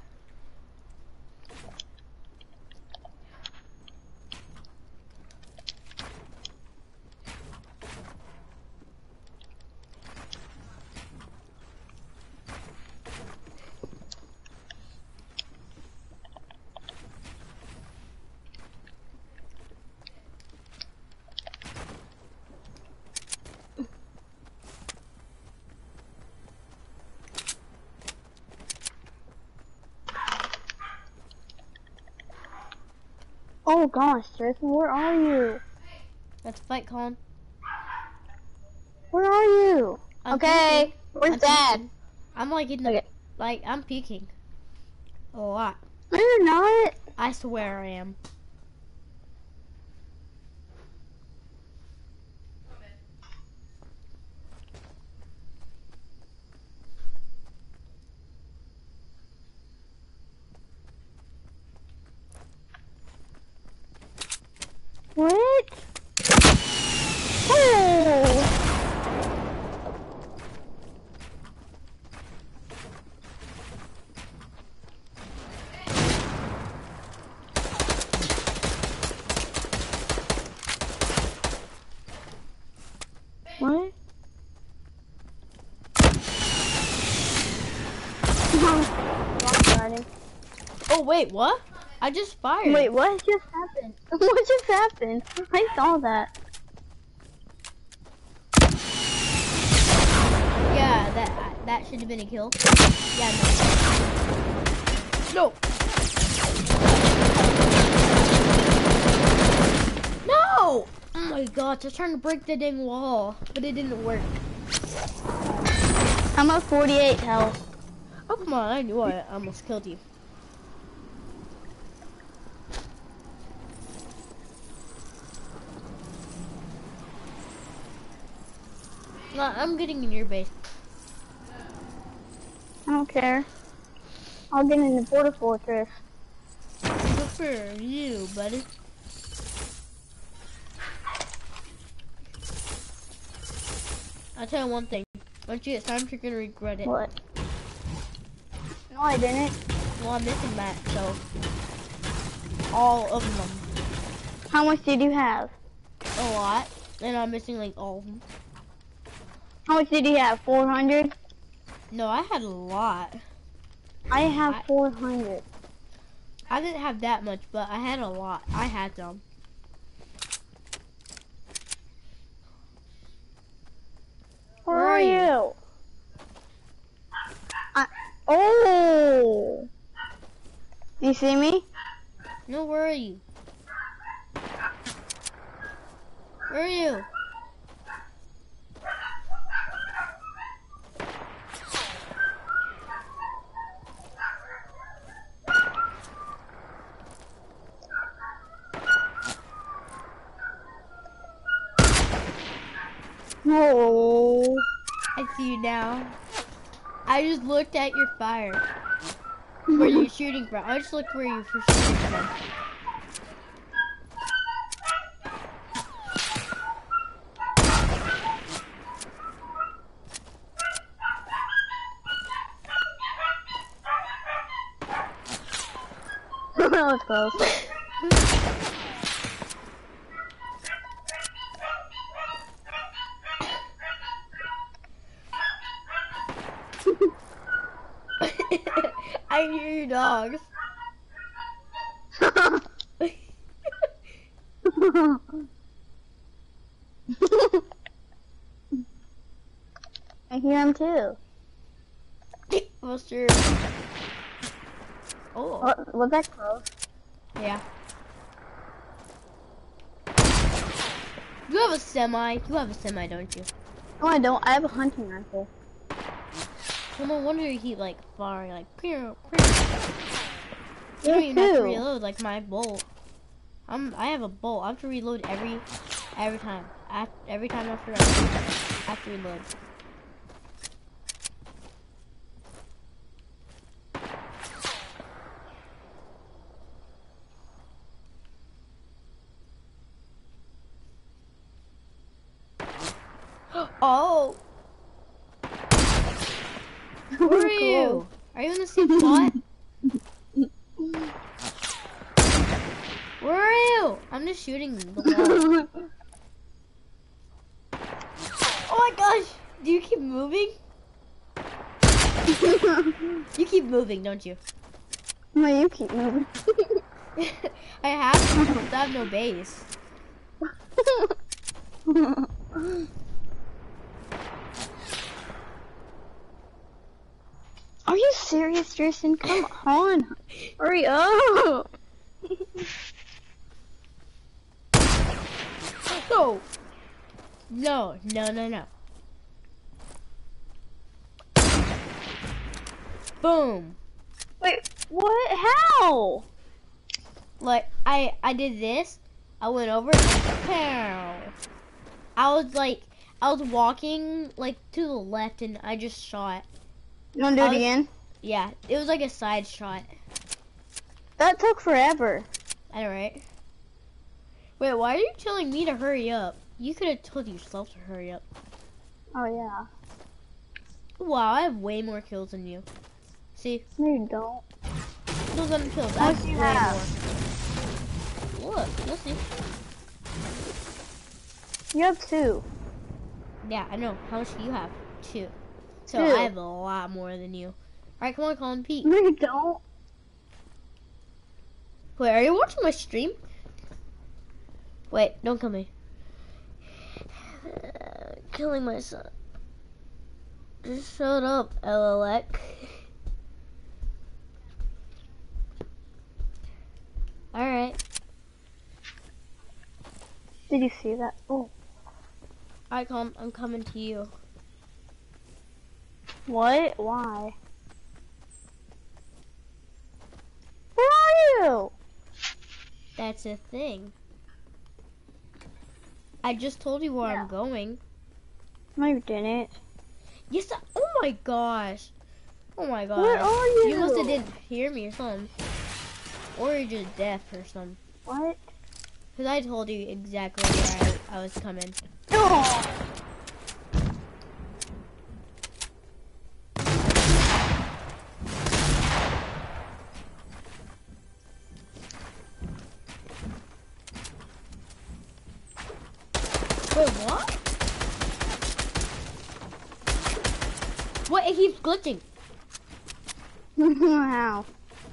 Oh gosh, Tristan, where are you? That's a fight, Colin. Where are you? I'm okay, peeking. where's I'm Dad? peeking. I'm like in the, Okay. like, I'm peeking. A lot. No, you're not. I swear I am. What? Oh! What? Oh, wait, what? I just fired. Wait, what just happened? What just happened? I saw that. Yeah, that that should have been a kill. Yeah, no. No! No! Oh my gosh, I was trying to break the dang wall, but it didn't work. I'm at forty-eight health. Oh, come on, I knew I almost killed you. No, I'm getting in your base. I don't care. I'll get in the border fortress. Good for you, buddy. I'll tell you one thing. Once you get time, you're gonna regret it. What? No, I didn't. Well, I'm missing that, so. All of them. How much did you have? A lot. And I'm missing, like, all of them. How much did you have? four hundred? No, I had a lot. I have I- four hundred. I didn't have that much, but I had a lot. I had some. Where, Where are, are you? you? I, oh! You see me? No, where are you? Where are you? Oh. I see you now. I just looked at your fire. Where you shooting from? I just looked where you were shooting from. That was close. I hear your dogs. I hear him too. What's your... Oh. What, was that close? Yeah. You have a semi. You have a semi, don't you? No, I don't. I have a hunting rifle. Well, no wonder you keep like firing like. Pew, pew. You don't Me even have to too. reload like my bolt. I'm. I have a bolt. I have to reload every, every time. I, every time after I, I have to reload. Oh. Where are you? Are you in the same spot? Where are you? I'm just shooting the wall. Oh my gosh! Do you keep moving? You keep moving, don't you? No, you keep moving. I have to, because I have no base. Are you serious, Jason? Come on. Hurry up. No! No, no, no, no. Boom! Wait, what? How? Like, I, I did this, I went over and pow! I was like, I was walking, like, to the left and I just shot. You wanna do I it was- again? Yeah, it was like a side shot. That took forever. I know, right? Wait, why are you telling me to hurry up? You could have told yourself to hurry up. Oh, yeah. Wow, I have way more kills than you. See? No, you don't. Kills on kills. I How have much way you have? more. Look, you'll see. You have two. Yeah, I know. How much do you have? Two. So Two. I have a lot more than you. Alright, come on, Colin Pete. No, you don't. Wait, are you watching my stream? Wait, don't kill me. Uh, killing my son. Just shut up, L L X. Alright. Did you see that? Oh. Alright, Colin, I'm coming to you. What? Why? Where are you? That's a thing. I just told you where Yeah. I'm going. No, you didn't. Yes, I, oh my gosh. Oh my gosh. Where are you? You must have didn't hear me or something. Or you're just deaf or something. What? Because I told you exactly where I, I was coming. Oh. Wait, what? What? It keeps glitching. Wow.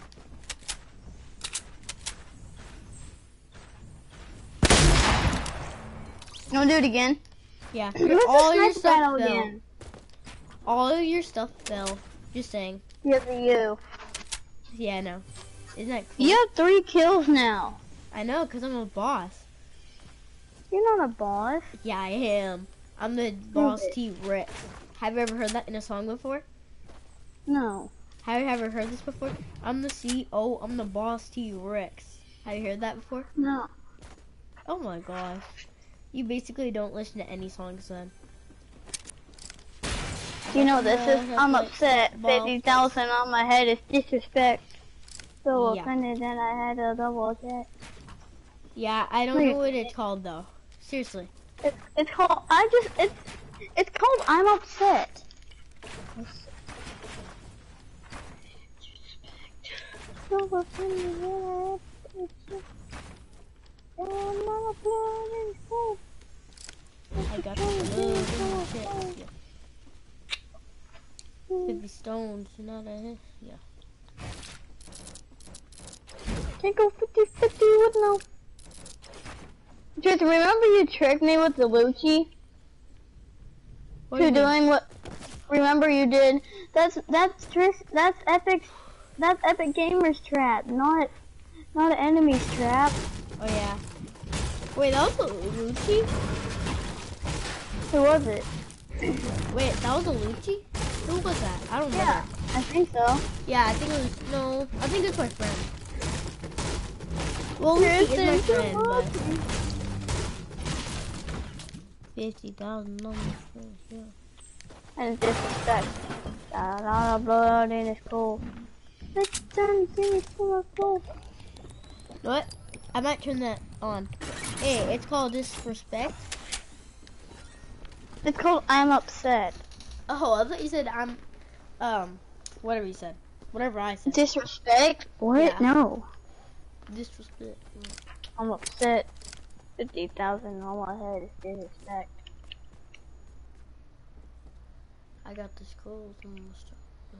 You wanna do it again? Yeah. Let's all just your sniper stuff battle fell. again. All of your stuff fell. Just saying. Yeah, for you. Yeah, I know. Isn't that cool? You have three kills now. I know, because I'm a boss. You're not a boss. Yeah, I am. I'm the boss it. T-Rex. Have you ever heard that in a song before? No. Have you ever heard this before? I'm the C O. I'm the boss T-Rex. Have you heard that before? No. Oh my gosh. You basically don't listen to any songs then. You know this is, Uh, I'm like, upset. ball- fifty thousand on my head is disrespect. So Yeah. offended that I had to double check. Yeah, I don't Wait. know what it's called though. Seriously. It's, it's called, I just, it's, it's called I'm upset. So offended that I had I got the love shit. Yeah. fifty stones, not a yeah. Can't go fifty fifty with no. Just remember you tricked me with the Lucci? What To do you doing mean? what? Remember you did. That's that's trick. That's epic. That's Epic Gamer's trap, not not an enemy's trap. Oh yeah. Wait, that was a Lucci? Who was it? Wait, that was a Lucci? Who was that? I don't Yeah, remember. I think so. Yeah, I think it was, no, I think it's my friend. Well, Lucci is my friend, but fifty thousand on this first, yeah. And disrespect. Got a lot of blood in his cool. Let's turn Jimmy full of gold. What? I might turn that on. Hey, it's called disrespect. It's called I'm upset. Oh, I thought you said I'm, um, whatever you said. Whatever I said. Disrespect? What? Yeah. No. Disrespect. I'm upset. Fifty thousand on my head is disrespect. I got the scrolls almost.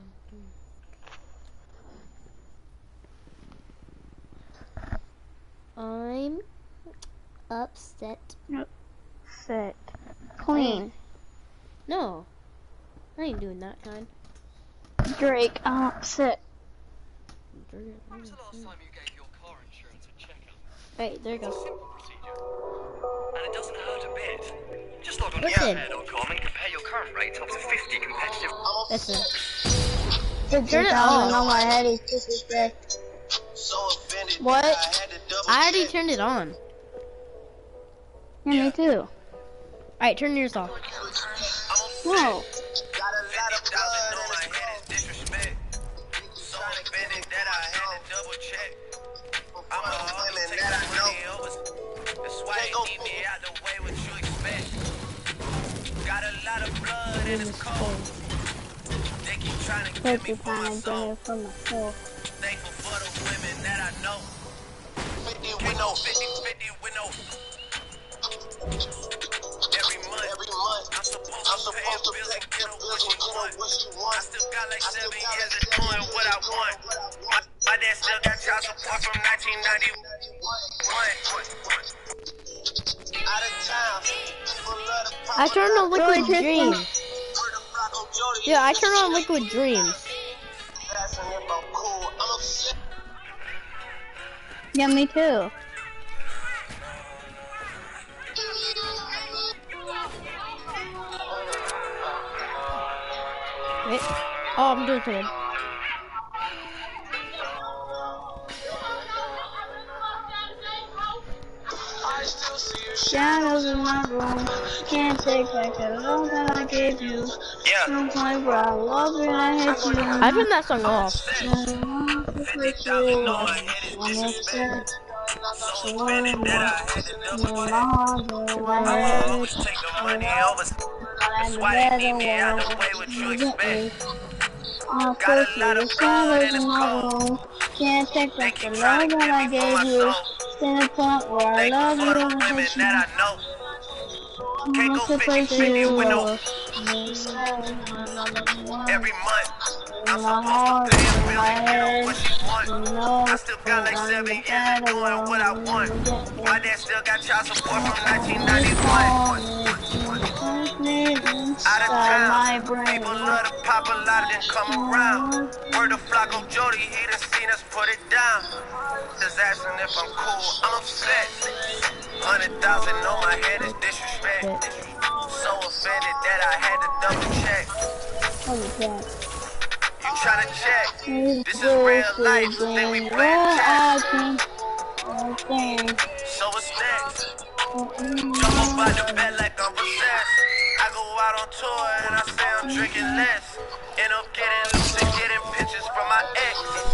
I'm upset. Upset. Clean. No, I ain't doing that kind. Drake, I'm upset. When was the last time you gave your car insurance a checkup? Right, there you go. Simple procedure. And it doesn't hurt a bit. Just log on to Listen. repair dot com and compare your current rate to up to fifty competitive. Listen. Fifty Turn it thousand off. on my head is disrespect. So offended. What? I had to double I already check. turned it on. Yeah, me too. Alright, turn yours off. No. Got a lot of blood in my head is disrespect. So offended that I had to double check. I'm a woman that I know. That's why they keep me out the way. What you expect? Got a lot of blood in his cold. They keep trying to get me Fifty for my pounds soul. dinner for myself. Thankful for the women that I know. fifty with no fifty fifty with no. Every month, every month, I'm supposed, I'm supposed to pay a bill and get her what she want. I still got like seven years of doing what I want. My, my dad still got child support from nineteen ninety-one. Out of town, people love the I turned on Liquid Really, Tristan? Dreams. Yeah, I turned on Liquid Dreams. Yeah, me too. Wait. Oh, I'm doing something. Shadows in my room. Can't take back the love that I gave you. Yeah. No point where I love you and I hate you. I turned that song off. I'm upset. So offended that I had to double You're check. my heart, Always take the money over. That's why they beat me out the way. What you expect? I'm pussy, the shadows in my room. Can't take back the love that I gave you. Stand at the point where I love Thankful you for the and women hate you. that I know. I'm Can't go to fifty play fifty you. with no. Every month, I'm supposed to pay a bill and get her what she want. I still got like seven years of doing what I want. My dad still got child support from nineteen ninety-one. Out of town, people love to pop a lot and come around. Word of Flacco Jody, he done seen us put it down. Just asking if I'm cool, I'm upset. Hundred thousand on my head is disrespect. So offended that I had to double check. You tryna check? This is real life, then we play chess. So what's next? Jump up out the bed like I'm possessed. I go out on tour and I say I'm drinking less. End up getting loose and getting pictures from my ex.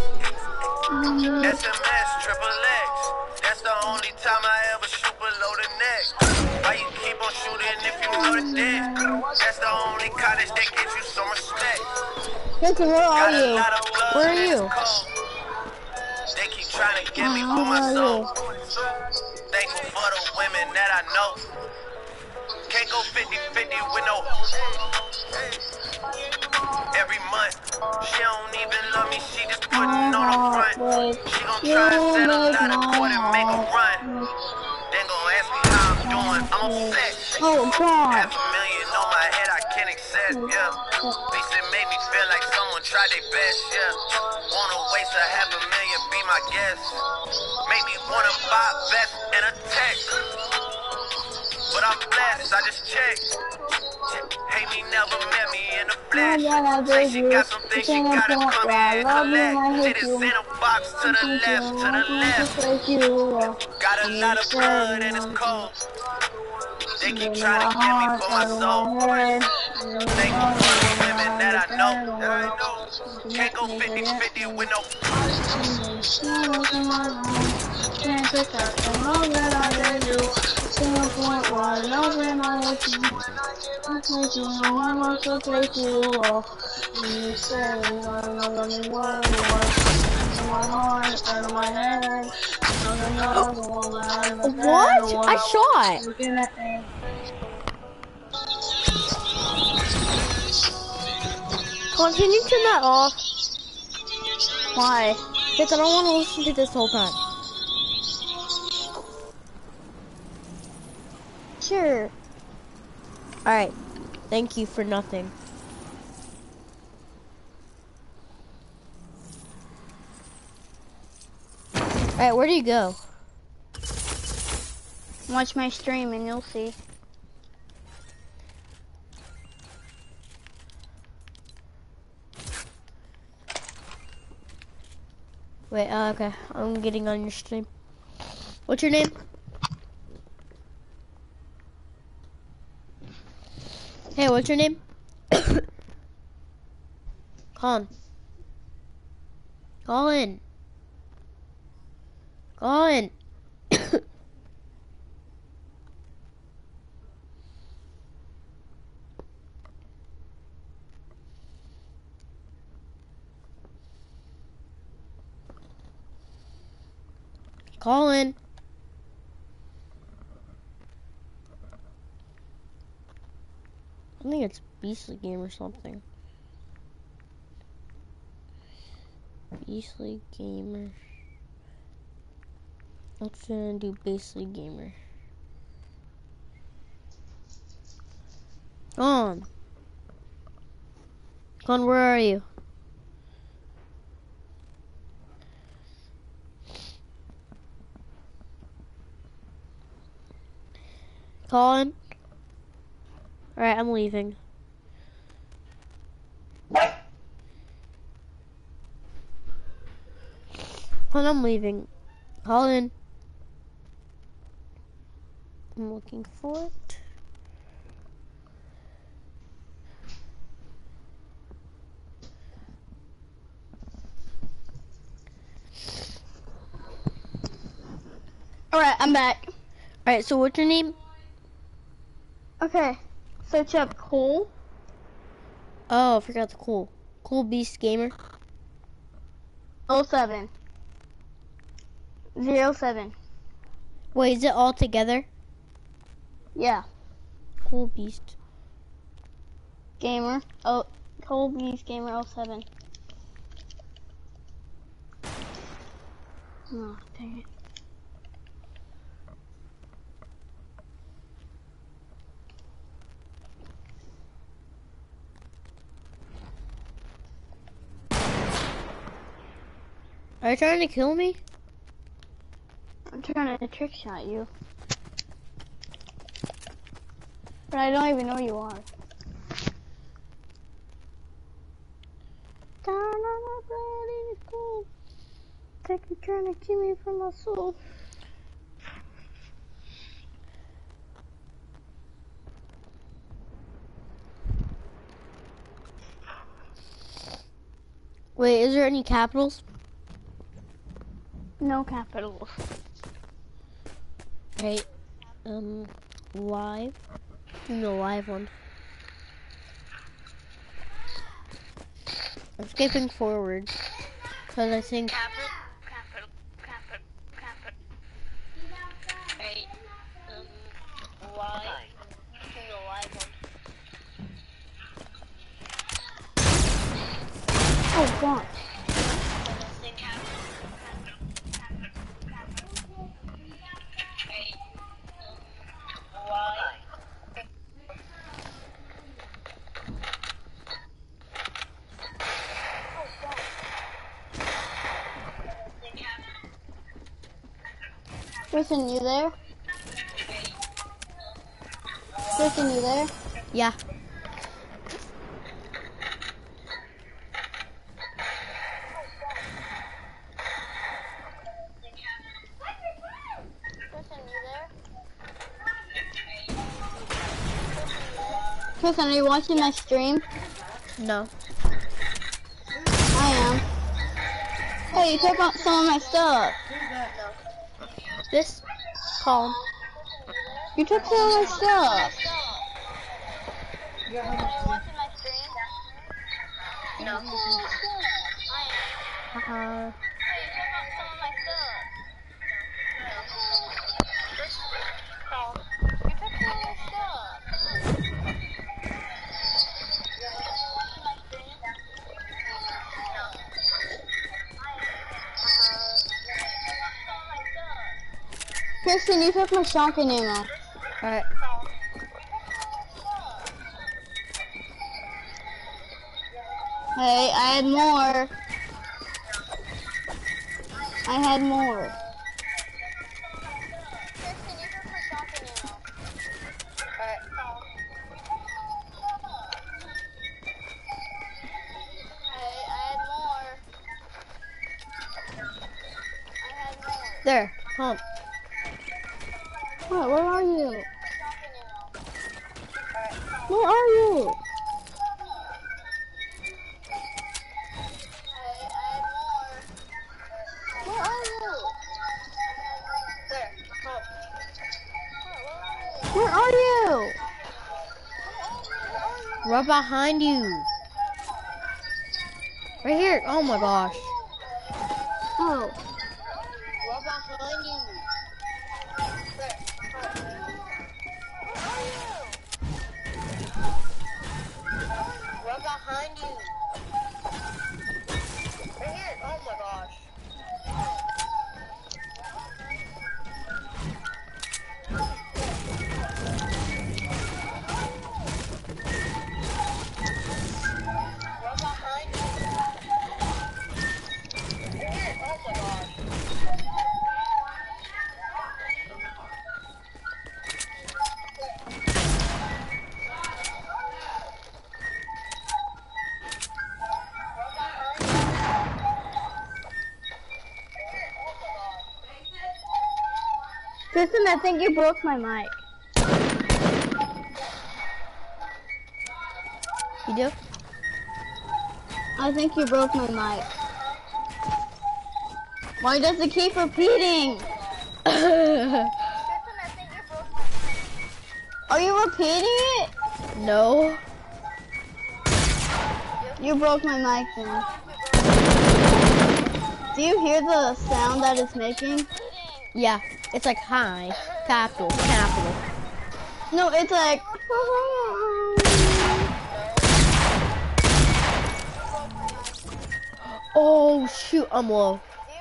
S M S, triple X. That's the only time I ever shoot below the neck. Why you keep on shooting if you know the dick? That's the only college that gives you some respect. Listen, where are Got a you? lot of blood Where are in you? this cold. They keep trying to get me for my soul. Thankful for the women that I know. Can't go fifty fifty with no. Every month, she don't even love me, she just putting on a front. She gon' try and settle a lot of court and make a run. Then gon' ask me how I'm doing, I'm upset. Oh God. Half a million on my head, I can't accept, yeah. Beast it made me feel like someone tried their best, yeah. Wanna waste a half a million, be my guest. Make me wanna buy a vest and a tech. But I'm blessed, I just checked. Hate me, never met me in the flesh. Say she got some things she gotta come here and collect. Shit is in a box to the left, to the left. Got a lot of blood and it's cold. They keep trying to get me for my soul. Thankful for the women that I know, that I know. Can't go fifty fifty with no. Can't pick up the moment I do. Single point one over my head. I'm taking you, I want to take you off. You say you wanna love me more and more. In my heart, out of my head. What? I shot. Come on, can you turn that off? Why? Because I don't want to listen to this whole time. Sure. Alright. Thank you for nothing. Alright, where do you go? Watch my stream and you'll see. Wait, uh, okay. I'm getting on your stream. What's your name? Hey, what's your name? Colin. Colin. Colin. Colin. I think it's Beastly Game or something. Beastly Gamer. Let's uh, do Beastly Gamer. On. Con, where are you? Colin? Alright, I'm leaving. Colin, I'm leaving. Colin. I'm looking for it. Alright, I'm back. Alright, so what's your name? Okay, search up Cool. Oh, I forgot the cool. Cool Beast Gamer. oh seven. Zero seven. Wait, is it all together? Yeah. Cool Beast. Gamer. Oh, Cool Beast Gamer oh seven. Oh, dang it. Are you trying to kill me? I'm trying to trick shot you. But I don't even know who you are. Down on my blood in school. Think you're trying to kill me from my soul. Wait, is there any capitals? No capitals. Okay, um, live. No live one. I'm skipping forward because I think. Capital, capital, Oh god. Kristen, you there? Kristen, you there? Yeah. Kristen, are you watching my stream? No. I am. Hey, you took out some of my stuff. This calm. You took some of my stuff. Uh, Kristen, you took my shotgun ammo. alright. Hey, I had more. I had more. There. Calm. What? Where are you? Where are you? Where are you? Where are you? Right behind you. Right here. Oh my gosh. Oh. Right behind you. Right behind you. Right here. Oh my gosh. Right behind you. Right here. Oh my gosh. Kristen, I think you broke my mic. You do? I think you broke my mic. Why does it keep repeating? Are you repeating it? No. You broke my mic then. Do you hear the sound that it's making? Yeah. It's like hi. Capital. Capital. No, it's like... Oh shoot, I'm low.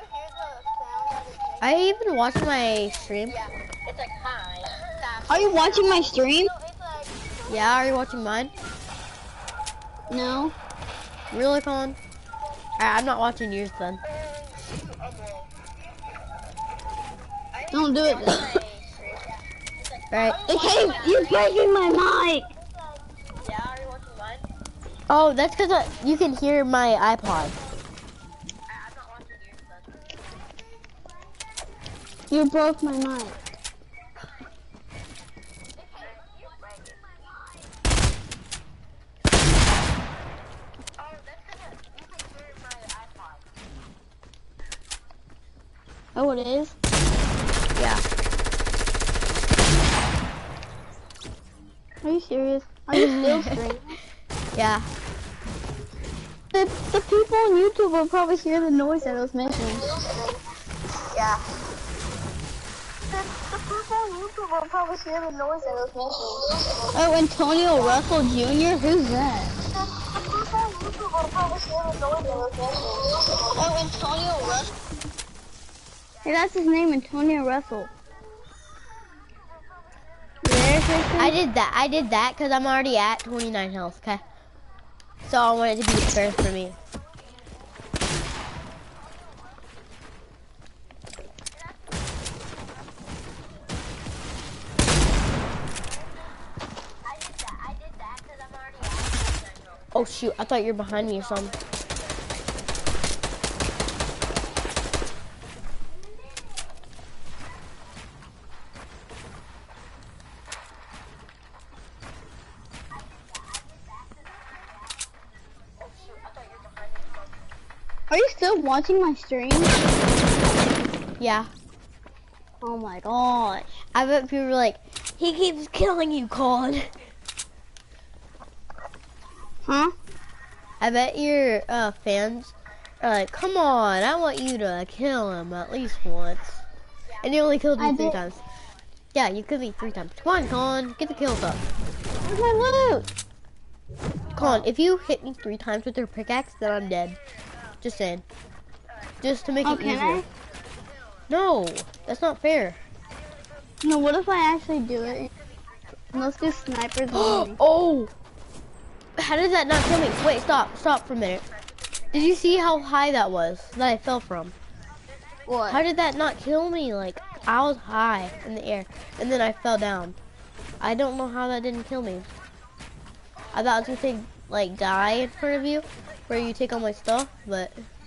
I even watched my stream. Yeah. It's like hi. Are you watching my stream? Yeah, are you watching mine? No. Really, Colin? Alright, I'm not watching yours then. Don't do it then. Right. Okay, you're breaking my mic. Yeah, are you watching mine? Oh, that's because uh, you can hear my iPod. I'm not watching yours then. You broke my mic. Oh, it is? Yeah. Are you serious? Are you still streaming? Yeah. The, the people on YouTube will probably hear the noise that I was making. Yeah. The, the people on YouTube will probably hear the noise that I was making. Oh, Antonio Russell Junior? Who's that? The, the people on YouTube will probably hear Oh, Antonio Russell. Hey, that's his name, Antonio Russell. I did that. I did that because I'm already at twenty-nine health, okay? So I want it to be fair for me. Oh shoot, I thought you were behind me or something. Are you still watching my stream? Yeah. Oh my gosh. I bet people were like, he keeps killing you, Colin. Huh? I bet your uh, fans are like, come on, I want you to kill him at least once. And you only killed me I three did. times. Yeah, you killed me three times. Come on, Colin, get the kills up. Where's my loot? Colin, if you hit me three times with your pickaxe, then I'm dead. Just saying. Just to make Oh, it can easier. I? No, that's not fair. No, what if I actually do it? Let's do snipers only. Oh! How did that not kill me? Wait, stop, stop for a minute. Did you see how high that was that I fell from? What? How did that not kill me? Like, I was high in the air, and then I fell down. I don't know how that didn't kill me. I thought I was gonna say, like, die in front of you, where you take all my stuff, but...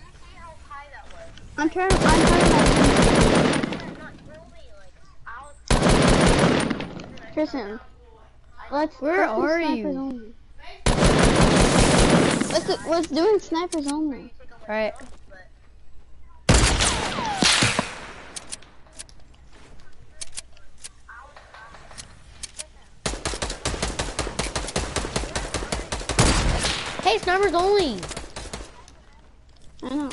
I'm trying. I'm trying to. Tristan, let's. Where let's do are snipers you? Only. Let's do, let's doing snipers only. Alright. Hey, snipers only! I know.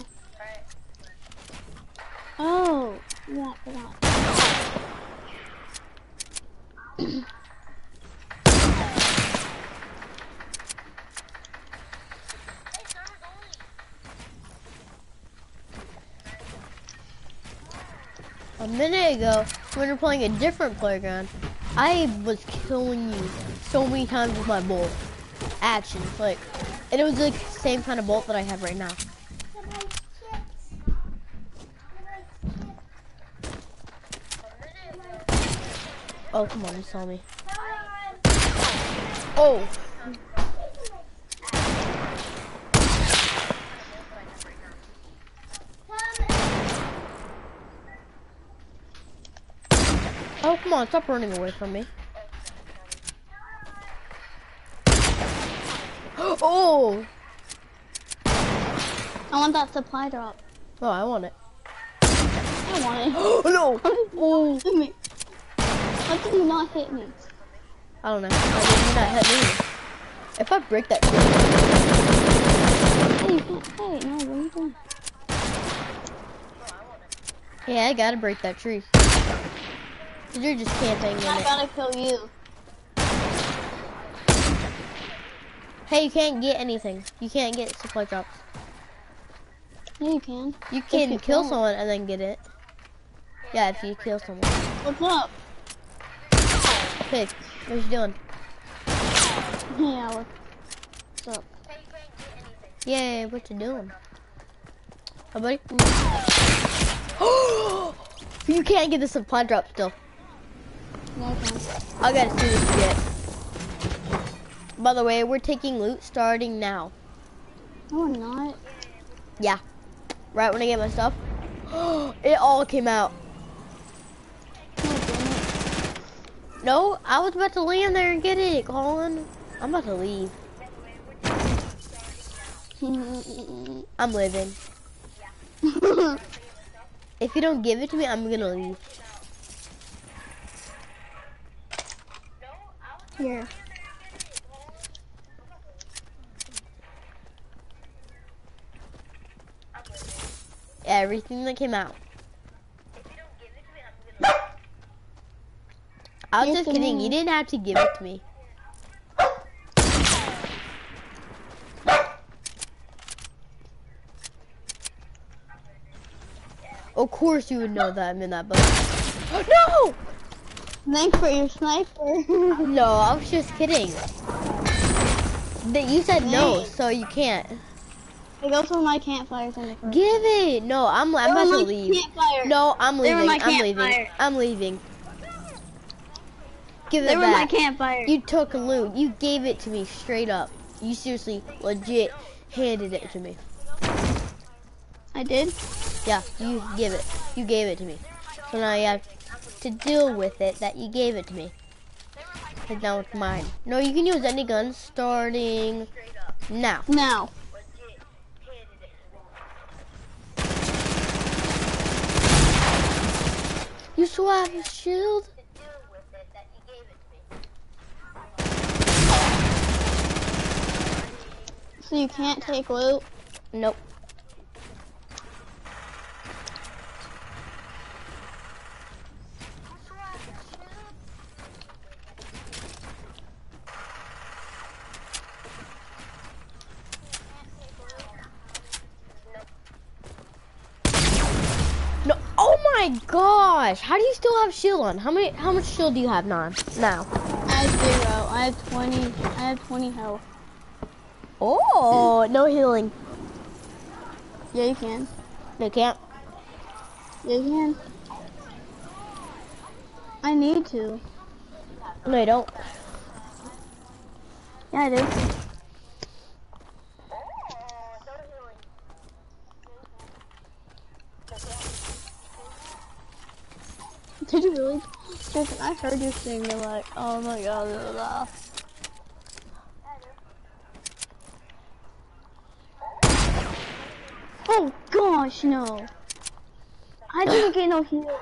Oh, yeah, I forgot. A minute ago, when we were playing a different playground, I was killing you so many times with my bolt. Action, like, and it was like the same kind of bolt that I have right now. Oh, come on, you saw me. Oh! Oh, come on, stop running away from me. Oh! I want that supply drop. Oh, I want it. I want it. Oh, no! Oh! Hit me. How did you not hit me? I don't know. I did not hit me. If I break that tree. Hey, you can't. Hey, no, what are you doing? Yeah, I gotta break that tree. You're just camping in I it. gotta kill you. Hey, you can't get anything. You can't get supply drops. Yeah, you can. You can you kill can. someone and then get it. Yeah, if you kill someone. What's up? Hey, what you doing? Yeah, what's up? Yeah, what you doing? Oh, buddy? You can't get the supply drop still. No, I can't. I gotta see what you get. By the way, we're taking loot starting now. No, we're not. Yeah. Right when I get my stuff. It all came out. No, it didn't. No, I was about to land there and get it, Colin. I'm about to leave. I'm living. If you don't give it to me, I'm gonna leave. Here. Everything that came out. I was Yes, just it kidding. is. You didn't have to give it to me. Of course you would know that I'm in that boat. No! Thanks for your sniper. No, I was just kidding. That you said no, Dang. so you can't. Hey, go for my campfires in the front. Give it. No, I'm. I'm They about were to my leave. campfires. No, I'm They were leaving. my I'm leaving. campfires. I'm leaving. Give They it were my back. campfires. You took loot. You gave it to me straight up. You seriously, legit, handed it to me. I did? Yeah, you give it. You gave it to me. So now you have to deal with it that you gave it to me. Cause now it's mine. No, you can use any gun starting now. No. You still have a shield? So you can't take loot? Nope. No. Oh my gosh! How do you still have shield on? How many? How much shield do you have now? Now. I have zero. I have twenty. I have twenty health. Oh, no healing. Yeah, you can. No, can't. Yeah, you can. I need to. No, you don't. Yeah, I do. Did you really? Jason, I heard you sing. You're like, oh my god, blah, blah. Oh gosh, no. I didn't get no heal.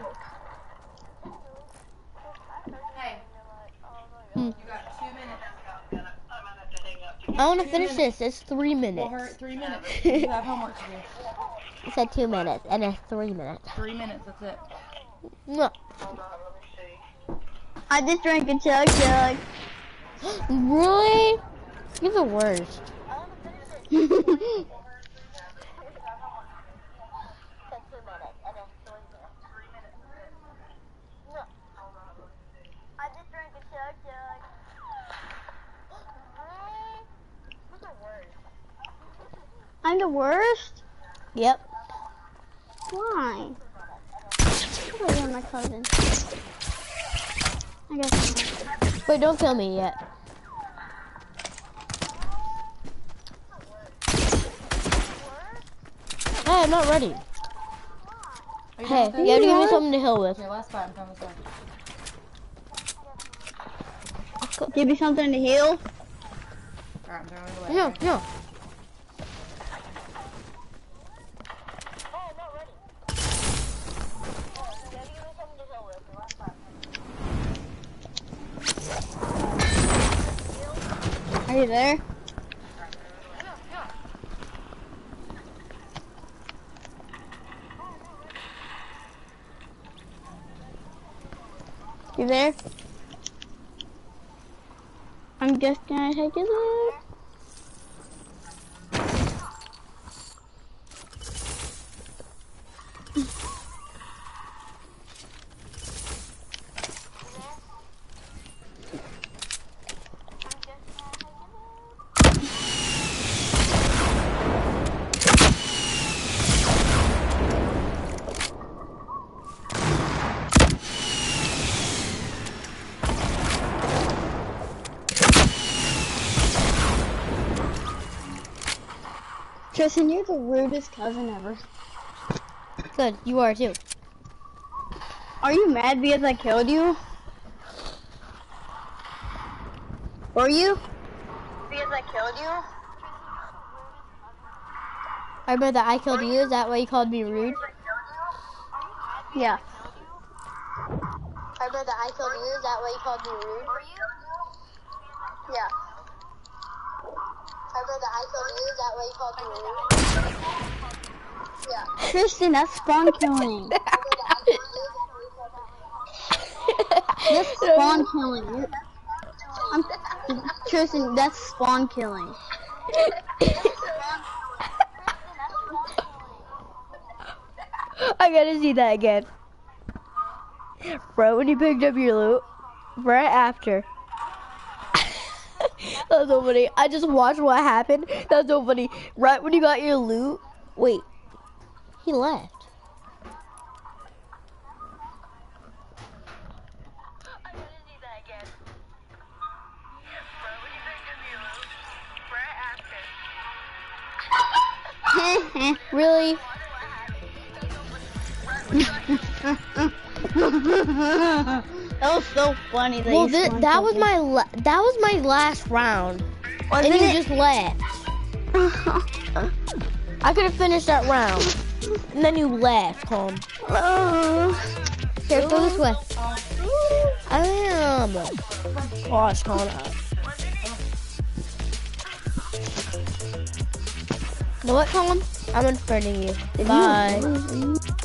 Hmm. You got two minutes. I want to finish this. It's three Well, minutes. her three minutes. You have homework to do. It said two minutes, and it's three minutes. Three minutes, that's it. No. I just drank a chug jug. Really? You're the worst. I'm the worst? Yep. Why? I you're my cousin. I guess not. Wait, don't kill me yet. Hey, I'm not ready. Are you Hey, done with you it? have to give me Yeah. something to heal with. Okay, last time, come this way. Give you something to heal? Alright, I'm throwing it away. No, no. Are you there? You there? I'm just gonna take it there. Tristan, you're the rudest cousin ever. Good, you are too. Are you mad because I killed you? Were you? Because I killed you? I remember that I killed you. Is that why you called me rude? Yeah. I remember that I killed you. Is that why you called me rude? Yeah. I remember that I killed you. Is that why you called me rude? Yeah. Tristan, that's spawn killing. That's spawn killing. You're- I'm, Tristan, that's spawn killing. I I gotta see that again. Right when you picked up your loot. Right after. That's so funny. I just watched what happened. That's so funny. Right when you got your loot. Wait. He left. Really? That was so funny. That Well, you thi- spawned that was something. my la that was my last round, Wasn't and you it? just left. I could have finished that round, and then you left, home. Oh. Here, go this way. I am. Gosh, Connor. You know what, Colin? I'm unfriending you. Bye.